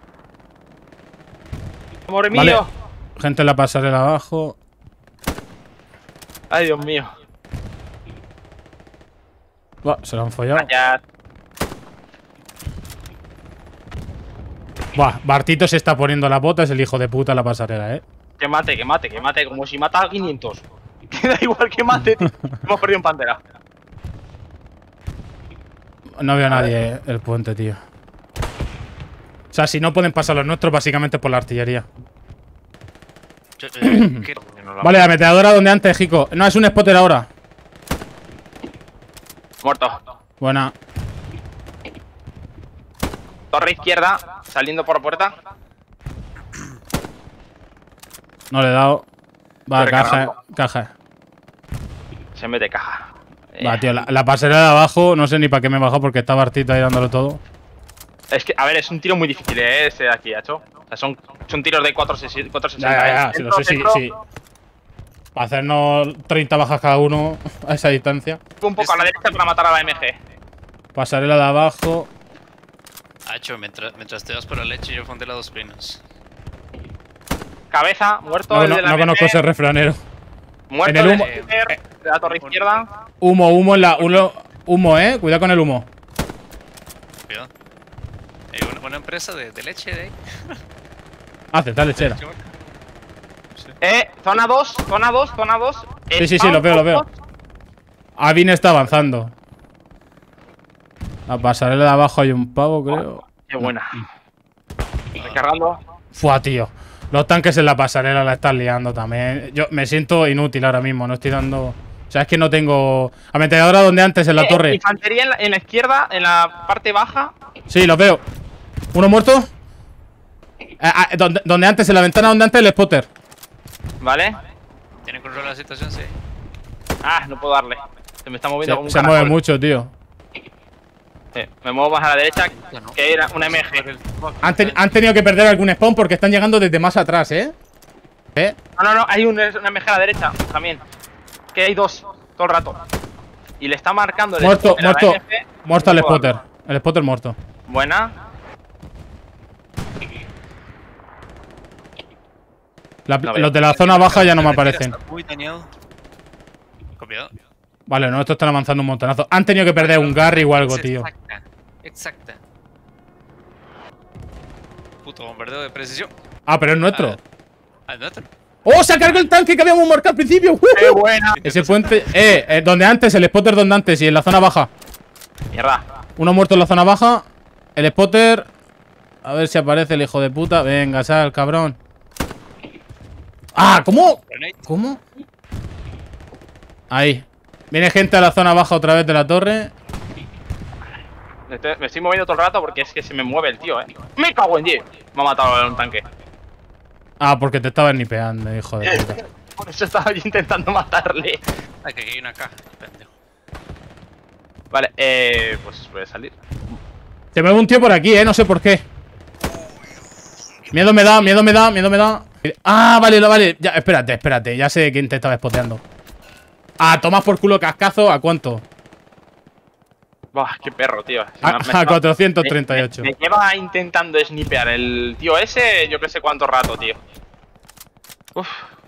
Amor mío. Vale. Gente en la pasarela abajo. Ay, Dios mío. Buah, se lo han follado. Gracias. Buah, Bartito se está poniendo las botas, el hijo de puta, la pasarela, eh. Que mate, que mate, que mate. Como si mata a quinientos. Que da igual que mate, tío. Hemos perdido en Pantera. No veo a nadie eh, el puente, tío. O sea, si no pueden pasar los nuestros, básicamente por la artillería. Yo, eh, ¿qué? Vale, la meteadora donde antes, Jico. No, es un spotter ahora. Muerto. Buena. Torre izquierda, saliendo por puerta. No le he dado. Va, Estoy caja, recargando. caja. Se mete caja. Eh, Va, tío, la, la pasarela de abajo, no sé ni para qué me he bajado porque está Bartito ahí dándolo todo. Es que, a ver, es un tiro muy difícil, eh, ese de aquí, hecho. O sea, son, son tiros de cuatro sesenta. Ya, ya, ya, si lo sé, sí, sí. Para hacernos treinta bajas cada uno a esa distancia. Un poco a la derecha para matar a la M G. Pasarela de abajo. Hacho, mientras, mientras te vas por la leche, yo fundé las dos pinos. Cabeza, muerto. No, el no, de la no M G, conozco ese refranero. Muerto en el el humo- de de la torre izquierda. Humo, humo en la. Humo, humo, eh. Cuidado con el humo. Cuidado. Eh, una, una empresa de, de leche de ahí. Ah, está lechera. Eh, zona dos, zona dos, zona dos. Sí, sí, sí, lo veo, lo veo. Avin está avanzando. La pasarela de abajo hay un pavo, creo. Qué buena. Recargando. Fua, tío. Los tanques en la pasarela la están liando también. Yo me siento inútil ahora mismo, no estoy dando. O sea, es que no tengo. Ametralladora donde antes, en la Eh, torre. Infantería en la, en la izquierda, en la parte baja. Sí, los veo. ¿Uno muerto? Eh, ah, donde, donde antes, en la ventana donde antes el spotter. Vale. ¿Tienen control de la situación? Sí. Ah, no puedo darle. Se me está moviendo como Se, un se mueve caracol. mucho, tío. Eh, me muevo más a la derecha, que era una M G. Han, ten- han tenido que perder algún spawn porque están llegando desde más atrás, ¿eh? ¿Eh? No, no, no, hay un, una M G a la derecha también. Que hay dos, todo el rato. Y le está marcando el Muerto, spotter a la muerto. M G. Muerto el No puedo spotter. darle. El spotter muerto. Buena. La- No veo. los de la zona baja ya no me aparecen. Está muy dañado. Copiado. Vale, no, estos están avanzando un montonazo. Han tenido que perder un Garry o algo, tío. Exacta. Exacta. Puto bombardeo de precisión. Ah, pero es nuestro. Ah, ¿nuestro? ¡Oh, se ha cargado el tanque que habíamos marcado al principio! ¡Qué buena! Ese puente. Eh, eh, donde antes, el spotter donde antes y en la zona baja. Mierda. Uno muerto en la zona baja. El spotter. A ver si aparece el hijo de puta. Venga, sal, cabrón. Ah, ¿cómo? ¿Cómo? Ahí. Viene gente a la zona baja otra vez de la torre. Me estoy, me estoy moviendo todo el rato porque es que se me mueve el tío, eh. ¡Me cago en diez! Me ha matado un tanque. Ah, porque te estaba nipeando, hijo de puta. Por eso estaba yo intentando matarle. Ah, que aquí hay una caja, pendejo. Vale, eh. Pues voy a salir. Se mueve un tío por aquí, eh. No sé por qué. Miedo me da, miedo me da, miedo me da. Ah, vale, vale. Ya, espérate, espérate. Ya sé quién te estaba spoteando. Ah, tomas por culo cascazo. ¿A cuánto? Buah, qué perro, tío. Se A, me- me a está- cuatrocientos treinta y ocho. Me, me lleva intentando snipear el tío ese, yo que sé cuánto rato, tío. Uf.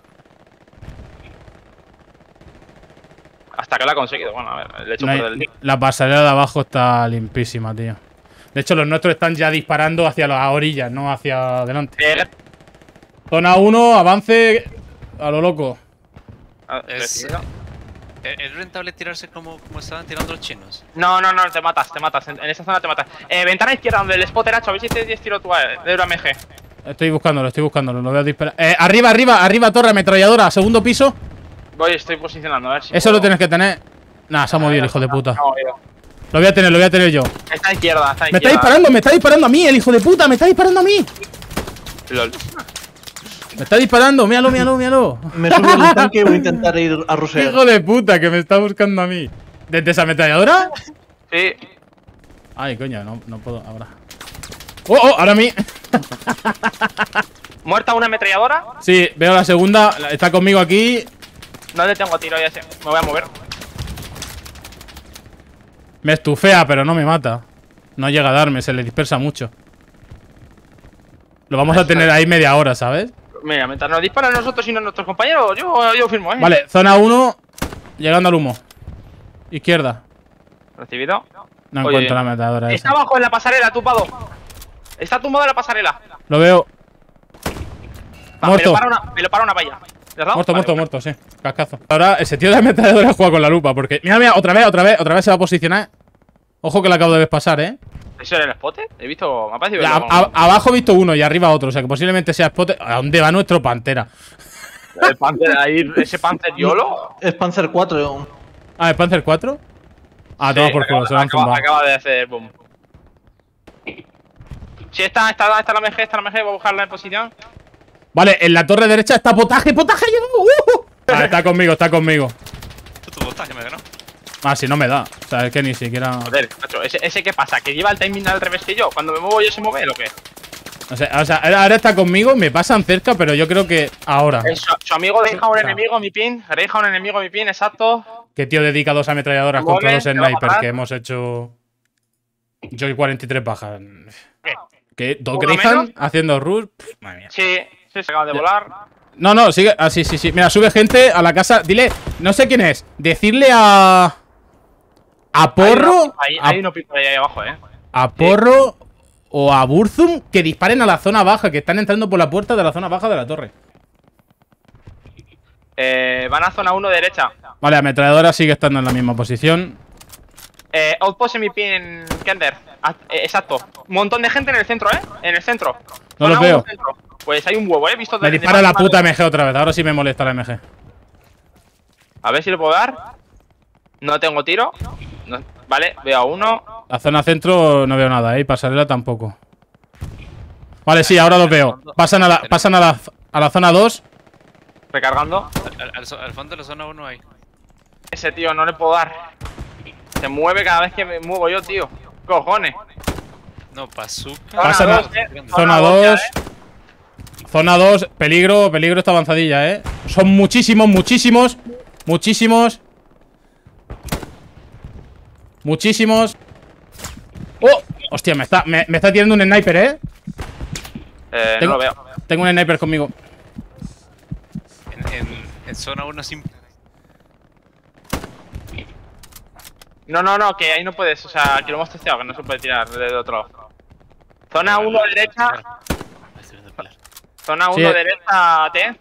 Hasta que lo ha conseguido. Bueno, a ver, el hecho No hay- por el. la pasarela de abajo está limpísima, tío. De hecho, los nuestros están ya disparando hacia las orillas, no hacia adelante. Eh, Zona uno, avance a lo loco. ah, Es, recibido. ¿Es es rentable tirarse como, como estaban tirando los chinos? No, no, no, te matas, te matas. En, en esa zona te matas. Eh, ventana izquierda donde el spotter ha hecho. A ver si te tiro tú a- de una M G. Estoy buscándolo, estoy buscándolo. Lo voy a disparar. Eh, arriba, arriba, arriba, torre, ametralladora, segundo piso. Voy, estoy posicionando, a ver si. Eso lo puedo- tienes que tener. Nah, se ha movido el hijo de puta. No, yo. Lo voy a tener, lo voy a tener yo. Está a izquierda, está a Me está izquierda. disparando, me está disparando a mí, el hijo de puta, me está disparando a mí. Lol. Me está disparando, míralo, míralo, míralo. Me he subido al tanque y voy a intentar ir a rusear. Hijo de puta, que me está buscando a mí. ¿Desde esa ametralladora? Sí. Ay, coño, no, no puedo ahora. Oh, oh, ahora a mí. Muerta una ametralladora. Sí, veo la segunda, la- está conmigo aquí. No le tengo tiro, ya sé. Me voy a mover. Me estufea, pero no me mata. No llega a darme, se le dispersa mucho. Lo vamos a tener ahí media hora, ¿sabes? Mira, mientras nos disparan nosotros y no nuestros compañeros, yo, yo firmo, eh. Vale, zona uno, llegando al humo. Izquierda. Recibido. No Oye, encuentro la metadora Está esa. abajo en la pasarela, tumbado. Está tumbado en la pasarela. Lo veo. Va, Muerto. Me lo para una, me lo para una valla. ¿Le has dado? Muerto, Vale, muerto, muerto, sí. Cascazo. Ahora, ese tío de la metadora juega con la lupa. Porque. Mira, mira, otra vez, otra vez, otra vez se va a posicionar. Ojo que la acabo de ver pasar, eh. ¿Eso era el spot? He visto. Me ha parecido. A- verlo a- con- abajo he visto uno y arriba otro. O sea que posiblemente sea spot. ¿A dónde va nuestro Pantera? El Panther ahí, ese Panther YOLO. Es Panzer cuatro. Ah, ¿el Panzer cuatro? Ah, toma Sí, por culo, acaba- se lo han acaba, zumbado. acaba de hacer boom. Sí, está, está, está la M G, está la M G, voy a buscarla en posición. Vale, en la torre derecha está potaje, potaje. ¡Uh! Ah, está conmigo, está conmigo. Tu botaje me ganó. Ah, si no me da. O sea, es que ni siquiera. Joder, macho, ese, ese qué pasa, que lleva el timing al revés que yo. Cuando me muevo yo se mueve o qué. O sea, o sea, ahora está conmigo, me pasan cerca, pero yo creo que ahora. Es su, su amigo deja un enemigo, mi pin. Deja un enemigo, mi pin, exacto. Que tío dedica dos ametralladoras Mole, contra dos te va a snipers matar. que hemos hecho. Joy cuarenta y tres bajas. ¿Qué? ¿Qué? ¿Dos ¿Uno Greyhound menos? haciendo rush? Pff, madre mía. Sí, sí, se acaba de volar. No, no, sigue. Ah, sí, sí, sí. Mira, sube gente a la casa. Dile, no sé quién es. Decirle a. A Porro. Hay, a, hay uno pico ahí abajo, eh. a Porro o a Burzum que disparen a la zona baja, que están entrando por la puerta de la zona baja de la torre. Eh, van a zona uno derecha. Vale, ametralladora sigue estando en la misma posición. Eh, outpost en mi pin, Kender. Ah, eh, exacto. Un montón de gente en el centro, eh. En el centro. No Zona los veo. uno, centro. Pues hay un huevo, eh. Visto Me de- dispara de- la puta M G otra vez. Ahora sí me molesta la M G. A ver si le puedo dar. No tengo tiro. No- Vale, veo a uno. La zona centro no veo nada, ¿eh? Y pasarela tampoco. Vale, sí, ahora los veo. Pasan a la, pasan a la, a la zona dos. Recargando. Al, al- al fondo de la zona uno hay. Ese tío no le puedo dar. Se mueve cada vez que me muevo yo, tío. Cojones. No, bazooka. Zona Pasan a- dos, eh. Zona dos ya, dos. eh. Zona dos. Peligro, peligro esta avanzadilla, ¿eh? Son muchísimos, muchísimos. Muchísimos. Muchísimos. ¡Oh! Hostia, me está, me, me está tirando un sniper, ¿eh? Eh, Tengo- no lo veo. Tengo un sniper conmigo. En, en, en zona uno sin. No, no, no, que ahí no puedes. O sea, que lo hemos testeado, que no se puede tirar del otro lado. Zona uno derecha. Estoy viendo el pilar. Zona uno Sí. derecha, T.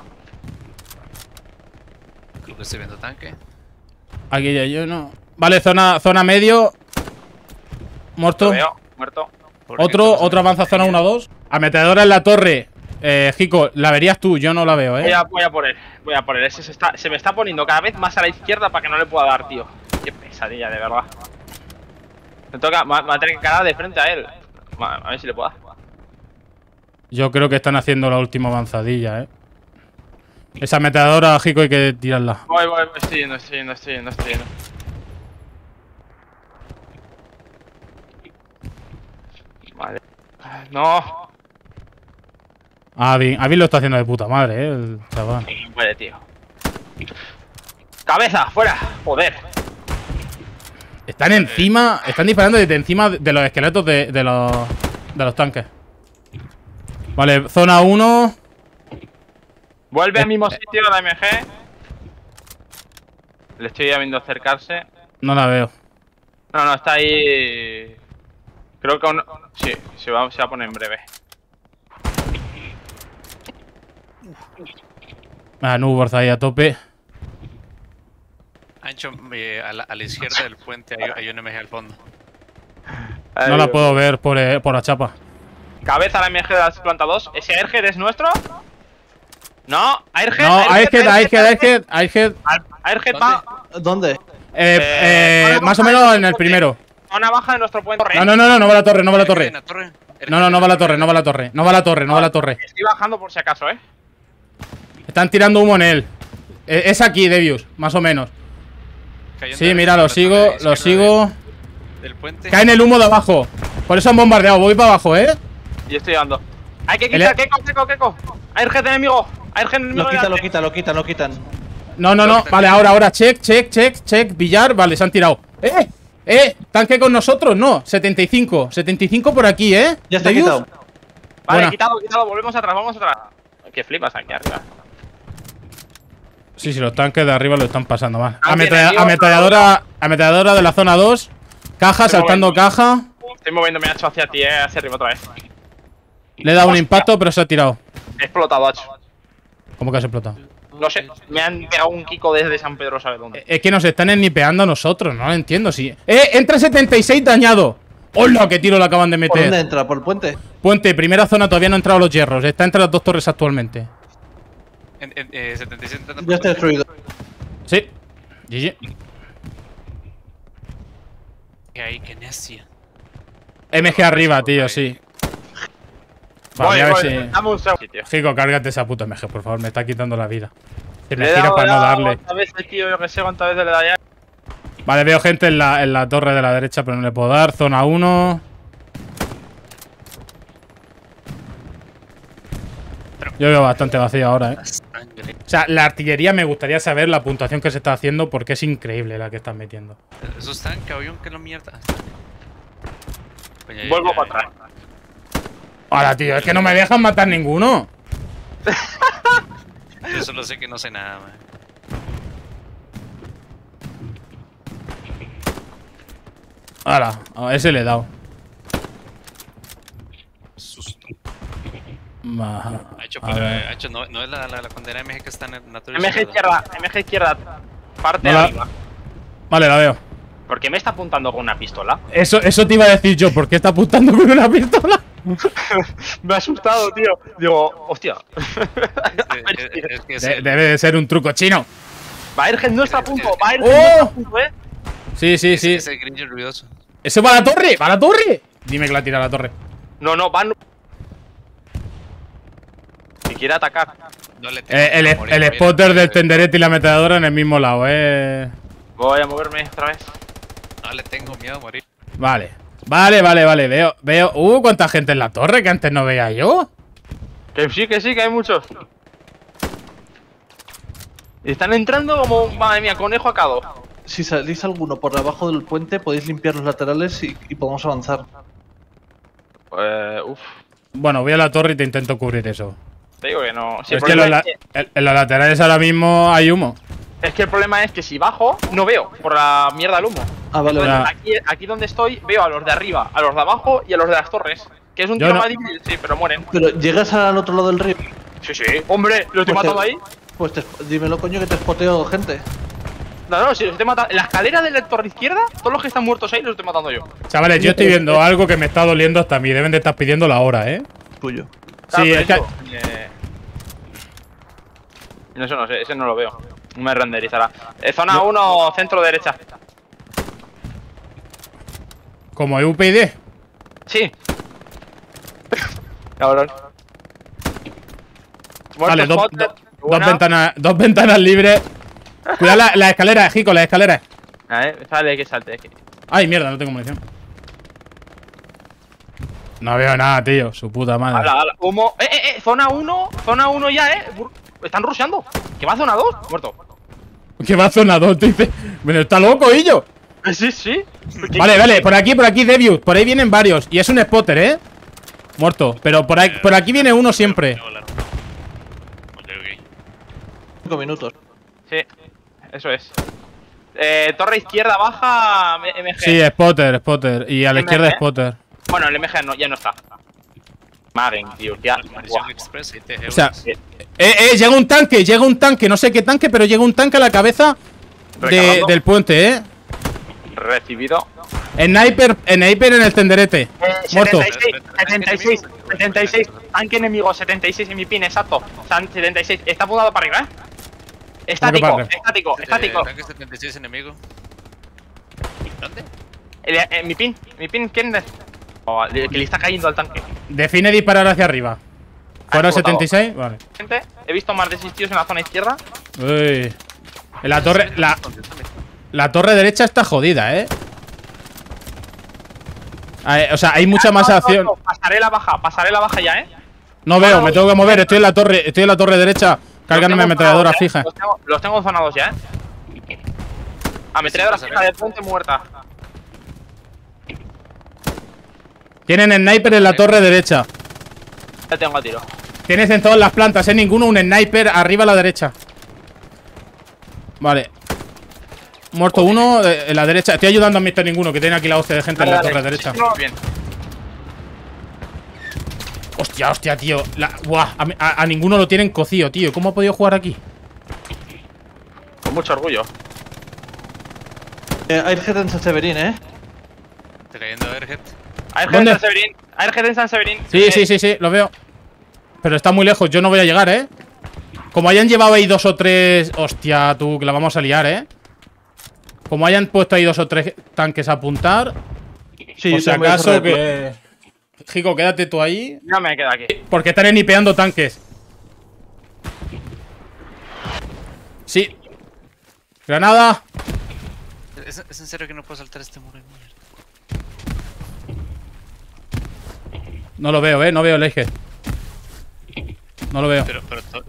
Creo que estoy viendo tanque. Aquí ya yo no. Vale, zona, zona medio. Lo Muerto. veo, muerto. Porque Otro, estamos otro en- avanza zona uno dos. Ametralladora en la torre. Eh, Jico, la verías tú, yo no la veo, Voy eh. a, voy a por él, voy a por él. Ese se, está, se me está poniendo cada vez más a la izquierda para que no le pueda dar, tío. Qué pesadilla, de verdad. Me toca, me va me va a tener que cagar de frente a él. Va, A ver si le puedo dar. Yo creo que están haciendo la última avanzadilla, eh. Esa ametralladora, Jico, hay que tirarla. Voy, voy, estoy yendo, estoy yendo, estoy yendo, estoy yendo. Vale. No, Ah, bien, Avin lo está haciendo de puta madre, eh, el chaval. no puede, tío. Cabeza, fuera, joder. Están encima, están disparando desde encima de los esqueletos de, de los, de los tanques. Vale, zona uno. Vuelve al mismo sitio la M G. Le estoy ya viendo acercarse. No la veo. No, no, está ahí. Creo que aún. Sí, se va, se va a poner en breve. Ah, Nuborz ahí a tope. Ancho, eh, a, la, a la izquierda del puente hay, hay un M G al fondo. No la puedo ver por, eh, por la chapa. Cabeza la M G de la planta dos. ¿Ese Airhead es nuestro? No, Airhead. No, Airhead, Airhead, Airhead, Airhead. Airhead va. ¿Dónde? Eh, eh, Eh, más o menos en el primero. Zona baja de nuestro puente. No, no, no, no, no va a la torre, no va a la torre. ¿En la torre? No, no, no va a la torre, no va a la torre. No va a la torre, no va a la torre. Estoy bajando por si acaso, eh. Están tirando humo en él. Eh, Es aquí, Devius, más o menos. Cayendo Sí, de- mira, de lo la sigo, torre lo izquierda sigo. de- Del puente. Cae en el humo de abajo. Por eso han bombardeado, voy para abajo, ¿eh? Y estoy dando. Hay que El- quitar, Keko, Keko, Keko. Airhead enemigo. Airhead enemigo. Lo quitan, lo delante. quitan, lo quitan, lo quitan. No, no, no. Vale, ahora, ahora. Check, check, check, check. Billar. Vale, se han tirado. ¡Eh! ¡Eh! ¿Tanque con nosotros? No. setenta y cinco. setenta y cinco por aquí, ¿eh? Ya está ¿Devius? quitado. Vale, Buena. quitado, quitado. Volvemos atrás, vamos atrás. Que flipas aquí arriba. Sí, sí, los tanques de arriba lo están pasando mal. Ah, Ametralla- tío, ametralladora, ametralladora de la zona dos. Caja, Estoy saltando moviendo. caja. Estoy moviéndome Hacho hacia ti, eh, hacia arriba otra vez. Le he dado un Hostia. impacto, pero se ha tirado. He explotado, Hacho. ¿Cómo que has explotado? No sé, me han pegado un Kiko desde San Pedro, ¿sabes dónde? Es que nos están snipeando a nosotros, no lo entiendo. Sí. ¡Eh! Entra setenta y seis dañado. ¡Hola! ¡Qué tiro le acaban de ¿Por dónde meter! entra? ¿Por el puente? Puente, primera zona, todavía no han entrado los hierros. Está entre las dos torres actualmente. En, en, eh, setenta y siete entrando Ya por está destruido. Sí. G G. Que hay, que necia. M G arriba, tío, sí. Vale, Voy, a ver voy, si. dame un segundo, tío. Jico, cárgate esa puta M G, por favor, me está quitando la vida. Se me Le he gira dado, para le he no dado darle. cuántas veces, tío, yo que sé cuántas veces le da ya. Vale, veo gente en la, en la torre de la derecha, pero no le puedo dar. Zona uno. Yo veo bastante vacío ahora, eh. Sangre. O sea, la artillería me gustaría saber la puntuación que se está haciendo porque es increíble la que están metiendo. Eso es tan cabrón que lo mierda. Oye, Vuelvo ya, para ya. atrás. Ahora, tío, es que no me dejan matar ninguno. Yo solo sé que no sé nada, man. Ahora, a ese le he dado. Susto. Ma- Ha hecho, a pero, ver. ha hecho, no, no es la, la, la condena M G que está en el natural. M G izquierda, M G izquierda, parte No la- arriba. Vale, la veo. ¿Por qué me está apuntando con una pistola? Eso, eso te iba a decir yo, ¿por qué está apuntando con una pistola? Me ha asustado, tío. Digo, hostia. Es, es que es De- el- debe de ser un truco chino. Va a ir gente nuestra a punto, va a ir ¡Oh! gente nuestra a punto, eh. Sí, sí, sí. es el grillo ruidoso. ¡Ese va a la torre! ¡Va a la torre! Dime que la tira a la torre. No, no, van. Si quiere atacar. No le tengo Eh, el miedo a morir, el mira, spotter del eh, tenderete y la ametralladora en el mismo lado, eh. Voy a moverme otra vez. No le tengo miedo a morir. Vale. Vale, vale, vale. Veo, veo. Uh, cuánta gente en la torre que antes no veía yo. Que sí, que sí, que hay muchos. Y están entrando como, madre mía, conejo acado. Si salís alguno por debajo del puente, podéis limpiar los laterales y, y podemos avanzar. Eh, uff. Bueno, voy a la torre y te intento cubrir eso. Te digo que no. Sí, es el que en los, problema la- es que- en- en los laterales ahora mismo hay humo. es que el problema es que si bajo, no veo por la mierda del humo. Ah, vale, Entonces, vale. aquí, aquí donde estoy, veo a los de arriba, a los de abajo y a los de las torres. Que es un Yo tiro no- más difícil, sí, pero mueren. Pero llegas al otro lado del río. Sí, sí. Hombre, ¿lo estoy Pues te- matando ahí? Pues te, dímelo, coño, que te spoteo gente. No, no, si los estoy matando. En la escalera de la torre izquierda, todos los que están muertos ahí los estoy matando yo. Chavales, yo estoy viendo algo que me está doliendo hasta a mí. Deben de estar pidiendo la hora, ¿eh? Tuyo. Ah, Sí, pero es que... eso, eh, no, eso no sé, ese no lo veo. No me renderizará. Eh, zona uno, centro derecha. Como U P I D. Sí. Cabrón. Vale, Muerto dos, Spotter, do- dos buena. ventanas, dos ventanas libres. Cuidado la, la escalera, Jico, la escalera. A ver, sale, que salte. que- Ay, mierda, no tengo munición. No veo nada, tío. Su puta madre. Hala, hala. Humo. Eh, eh, eh. Zona uno. Zona uno ya, eh. Bur- Están rusheando. ¿Qué va a zona dos? Muerto. ¿Qué va a zona dos? Dice. Bueno, está loco, Illo. Eh, Sí, sí. ¿Qué- Vale, vale, por aquí, por aquí, Debiut. Por ahí vienen varios. Y es un spotter, ¿eh? Muerto. Pero por, ahí, por aquí viene uno siempre. Ok, ok. Cinco minutos. Sí, eso es. Eh, torre izquierda baja, M G. Sí, spotter, spotter. Y a la M G. izquierda, spotter. Bueno, el M G no, ya no está. Magen, tío, ya. Aparición Buah. Express y T G. O sea, Sí. eh, eh, llega un tanque, llega un tanque. No sé qué tanque, pero llega un tanque a la cabeza de- Recargando. del puente, ¿eh? Recibido. Sniper, sniper en el tenderete. Eh, Muerto. setenta y seis, setenta y seis, setenta y seis. Tanque enemigo, setenta y seis en mi pin, exacto. San- setenta y seis. Está apuntado para arriba, ¿eh? Estático, para arriba? estático, estático. Eh, tanque setenta y seis enemigo. ¿Dónde? El- eh, mi pin, mi pin, ¿quién es? Oh, le- que le está cayendo al tanque. Define disparar hacia arriba. ¿Fuera explotado. setenta y seis? Vale. Gente, he visto más de seis tíos en la zona izquierda. Uy. En la torre. La, la torre derecha está jodida, ¿eh? Ah, eh, O sea, hay mucha más No, no, acción. no, pasaré la baja, pasaré la baja ya, ¿eh? No veo, me tengo que mover. Estoy en la torre, estoy en la torre derecha. Cargándome Los tengo ametralladora zonados, ¿eh? fija. Los tengo, los tengo zonados ya, ¿eh? Ametralladora Sí, fija de puente muerta. Tienen sniper en la torre derecha. Ya tengo a tiro. Tienes en todas las plantas, ¿eh? Ninguno un sniper arriba a la derecha. Vale. Muerto uno de- en la derecha. Estoy ayudando a mister Ninguno, que tiene aquí la hostia de gente en la torre derecha. Bien. Hostia, hostia, tío. La, buah, a, a- a ninguno lo tienen cocido, tío. ¿Cómo ha podido jugar aquí? Con mucho orgullo. Eh, Airhead en San Severín, ¿eh? Estoy cayendo Airhead. Airhead ¿Dónde? en San Severín. Airhead en San Severín. Sí, Eh, sí, sí, sí, lo veo. Pero está muy lejos, yo no voy a llegar, ¿eh? Como hayan llevado ahí dos o tres... Hostia, tú, que la vamos a liar, ¿eh? Como hayan puesto ahí dos o tres tanques a apuntar. Sí, Por yo si también voy a acaso cerrar el que... Jico, quédate tú ahí. No me quedo aquí. Porque están enipeando tanques. Sí. Granada. ¿Es, es en serio que no puedo saltar este muro de mierda? No lo veo, ¿eh? No veo el eje. No lo veo. Pero, pero... to-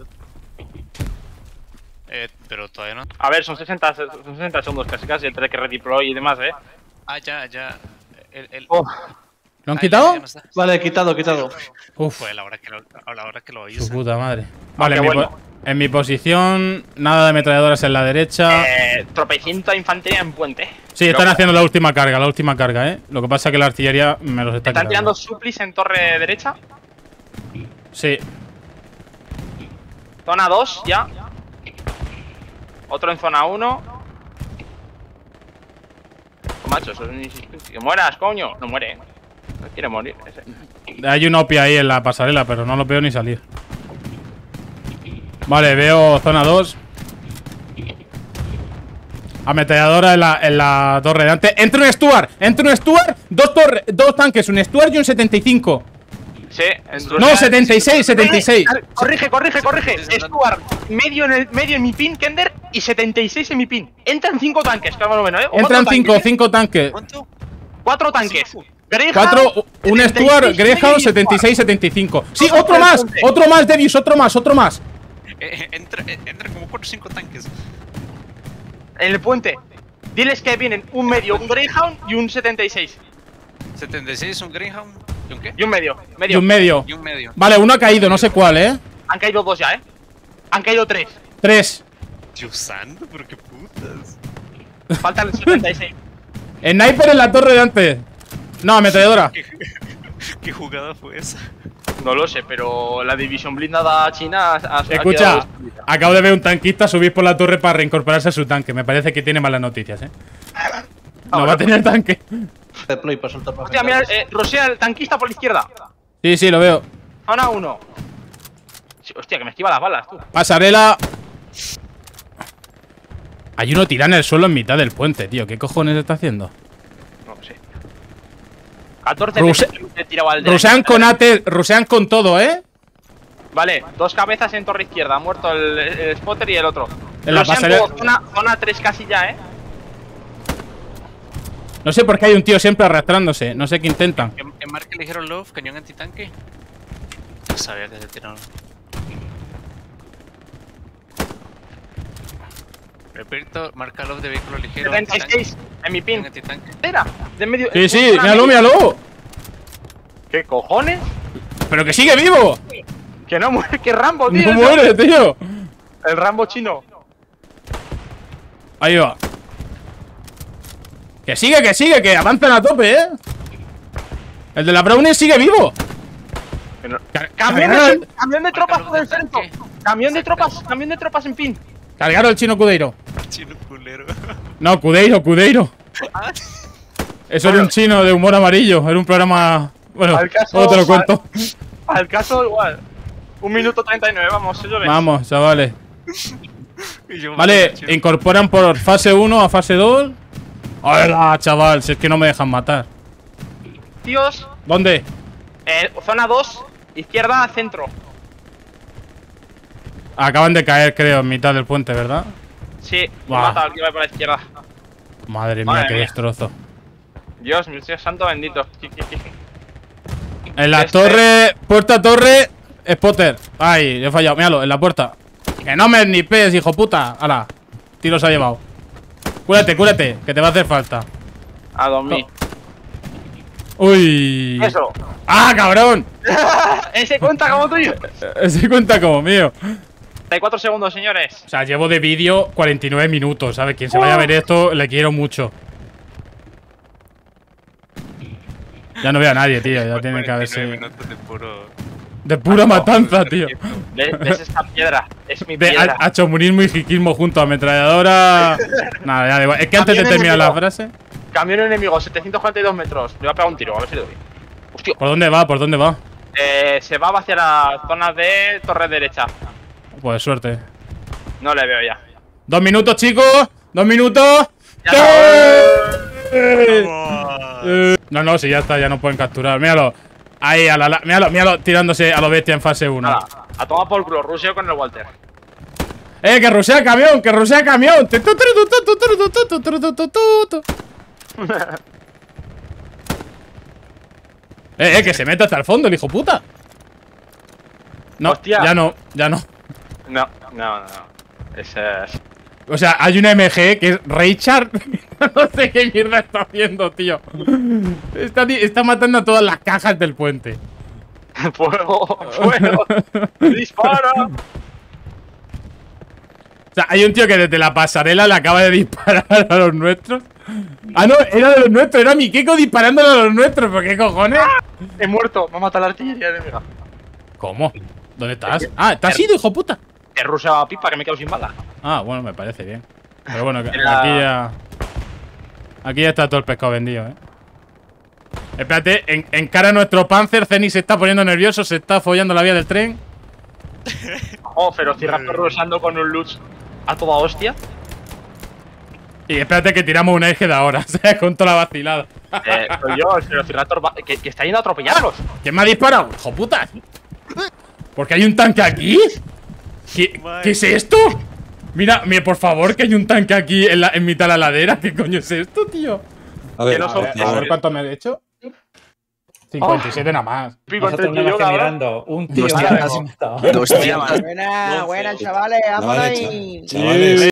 Eh, pero todavía no... A ver, son sesenta, son sesenta segundos casi casi entre que redeploy y demás, eh. Ah, ya, ya. El, el... Oh, ¿Lo han Ah, quitado? ya, ya no está. Vale, quitado, quitado. Uf, Pues a la hora que lo, a la hora que lo su hice. puta madre. Vale, qué en, mi bueno. po- en mi posición, nada de ametralladoras en la derecha. eh, tropecientos de infantería en puente. Sí, están Pero- haciendo la última carga, la última carga, ¿eh? Lo que pasa es que la artillería me los está Están quitando. tirando suplis en torre derecha. Sí. Zona dos, ya. Otro en zona uno. Oh, macho, eso es un insistente. Que mueras, coño. No muere. No quiere morir. Ese. Hay un O P I ahí en la pasarela, pero no lo veo ni salir. Vale, veo zona dos. Ametralladora en la, en la torre de antes. ¡Entra un Stuart! ¡Entra un Stuart! Dos, torre, dos tanques, un Stuart y un setenta y cinco. Sí, en No, setenta y seis, setenta y seis. Eh, Corrige, corrige, corrige. Stuart, medio en, el, medio en mi pin, Kender, y setenta y seis en mi pin. Entran cinco tanques, cada uno menos, ¿eh? O Entran cuatro cinco, tanques, ¿eh? cinco tanques. ¿Cuánto? Cuatro tanques. Greyhound, Cuatro, un setenta y Stuart, seis, Greyhound, medio y setenta y seis, Stuart. setenta y cinco. Sí, Otro otro más, punte. otro más, Devius, otro más, otro más. Eh, eh, entra, eh, entra como cuatro o cinco tanques. En el puente. Diles que vienen un medio, un Greyhound y un setenta y seis. setenta y seis, un Greyhound. ¿Y un qué? Y un medio, Y medio. un medio. Y un medio. Vale, uno ha caído, no sé cuál, ¿eh? Han caído dos ya, ¿eh? Han caído tres. Tres. Dios santo, pero qué putas. Faltan el setenta y seis. Sniper en la torre de antes. No, ametralladora. ¿Qué, qué jugada fue esa? No lo sé, pero la división blindada china ha, ha Escucha, quedado- acabo de ver un tanquista subir por la torre para reincorporarse a su tanque. Me parece que tiene malas noticias, ¿eh? No va a tener tanque. Deploy para soltar para Hostia, mira, eh, Rosea, el tanquista por la izquierda. Sí, sí, lo veo. Zona uno. Sí, hostia, que me esquiva las balas, tú. Pasarela. Hay uno tirado en el suelo en mitad del puente, tío. ¿Qué cojones está haciendo? No lo sé. catorce Ruse- he tirado al de- Rusean con ate, rusean con todo, ¿eh? Vale, dos cabezas en torre izquierda. Ha muerto el, el spotter y el otro. En la Rusean pasarela- todo, Zona, zona tres casi ya, eh. No sé por qué hay un tío siempre arrastrándose. No sé qué intentan. En, en marca ligero Love, cañón antitanque. No sabía que se tiraron. Repito, marca Love de vehículo ligero. setenta y seis en mi Cañón pin. antitanque. Espera, de medio. Sí, sí, zona míralo, medio. míralo. ¿Qué cojones? Pero que sigue vivo. Que no muere, que Rambo, tío. No muere, tío. El Rambo chino. Ahí va. Que sigue, que sigue, que avanzan a tope, ¿eh? El de la Brownie sigue vivo. Que no- Car- Camión cargaron, de, camión de tropas por el del centro. tanque. Camión de tropas, camión de tropas en pin. cargaron el chino Cudeiro. Chino culero. No, Cudeiro, Cudeiro. Ah, Eso era un chino de humor amarillo. Era un programa. Bueno, Al caso- luego te lo cuento. Al caso, igual. Un minuto treinta y nueve, vamos, se llove. Vamos, chavales. y yo, Vale, chino. incorporan por fase uno a fase dos. ¡Hola, chaval! Si es que no me dejan matar. Tíos, ¿Dónde? eh, zona dos, izquierda, centro. Acaban de caer, creo, en mitad del puente, ¿verdad? Sí, me he Buah. matado al que va por la izquierda. Madre mía, Madre qué mía. destrozo. Dios, mi Dios santo bendito. En la Este- torre, puerta torre, spotter. Ay, he fallado, míralo, en la puerta. Que no me snipes, hijo puta. Hala, tiro se ha llevado. Cúrate, cúrate, que te va a hacer falta. A dormir. Uy. Eso. ¡Ah, cabrón! Ese cuenta como tuyo. Ese cuenta como mío. treinta y cuatro segundos, señores. O sea, llevo de vídeo cuarenta y nueve minutos, ¿sabes? Quien se vaya a ver esto, le quiero mucho. Ya no veo a nadie, tío. Ya tiene que haberse... minutos de puro... De pura matanza, tío. ¿Ves, ves esta piedra? Es mi De piedra. hachomunismo y jiquismo junto a ametralladora. Nada, ya da igual. Es que antes de Camión terminar la enemigo. frase. Camión enemigo, setecientos cuarenta y dos metros. Le voy a pegar un tiro, a ver si le doy. Hostia. ¿Por dónde va? ¿Por dónde va? Eh, se va hacia la zona de torre derecha. Pues suerte. No le veo ya. Dos minutos, chicos. Dos minutos. Ya ¡Eh! Eh. No, no, si ya está, ya no pueden capturar. Míralo. Ahí, a la, la- míralo, míralo tirándose a lo bestia en fase uno. Nada, a tomar por culo, ruseo con el Walter. ¡Eh, que rusea camión! ¡Que rusea camión! ¡Eh, eh, que se mete hasta el fondo el hijo puta! No, Hostia. ya no, ya no. No, no, no. Ese es. O sea, hay una M G que es Richard. No sé qué mierda está haciendo, tío. Está, está matando a todas las cajas del puente. ¡Fuego! ¡Fuego! ¡Dispara! O sea, hay un tío que desde la pasarela le acaba de disparar a los nuestros. Ah, no, era de los nuestros, era mi Keiko disparándole a los nuestros. ¿Por qué cojones? He muerto, me ha matado la artillería enemiga. ¿Cómo? ¿Dónde estás? Ah, ¿te has ido, hijo puta? He ruseado a pipa que me quedo sin bala. Ah, bueno, me parece bien. Pero bueno, que- Era- aquí ya. Aquí ya está todo el pescado vendido, eh. Espérate, en, encara nuestro Panzer. Zenny se está poniendo nervioso, se está follando la vía del tren. Oh, Ferociraptor ruseando con un Lutz a toda hostia. Y espérate que tiramos una eje de ahora, o sea, con toda la vacilada. Eh, soy yo, el Ferociraptor va- que, que está yendo a atropellarlos. ¿Quién me ha disparado? ¡Hijo puta! ¿Por qué hay un tanque aquí? ¿Qué, ¿qué es esto? Mira, mira, por favor, que hay un tanque aquí en, la, en mitad de la ladera. ¿Qué coño es esto, tío? A ver, Que no son- a ver, A ver cuánto me he hecho. cincuenta y siete nada más. Pico Nosotros entre nada yo, más que cabrón. mirando. Un tío Hostia, más casi- matado. doscientos. Buena, buena, chavales, la vámonos derecha. ahí. Chavales,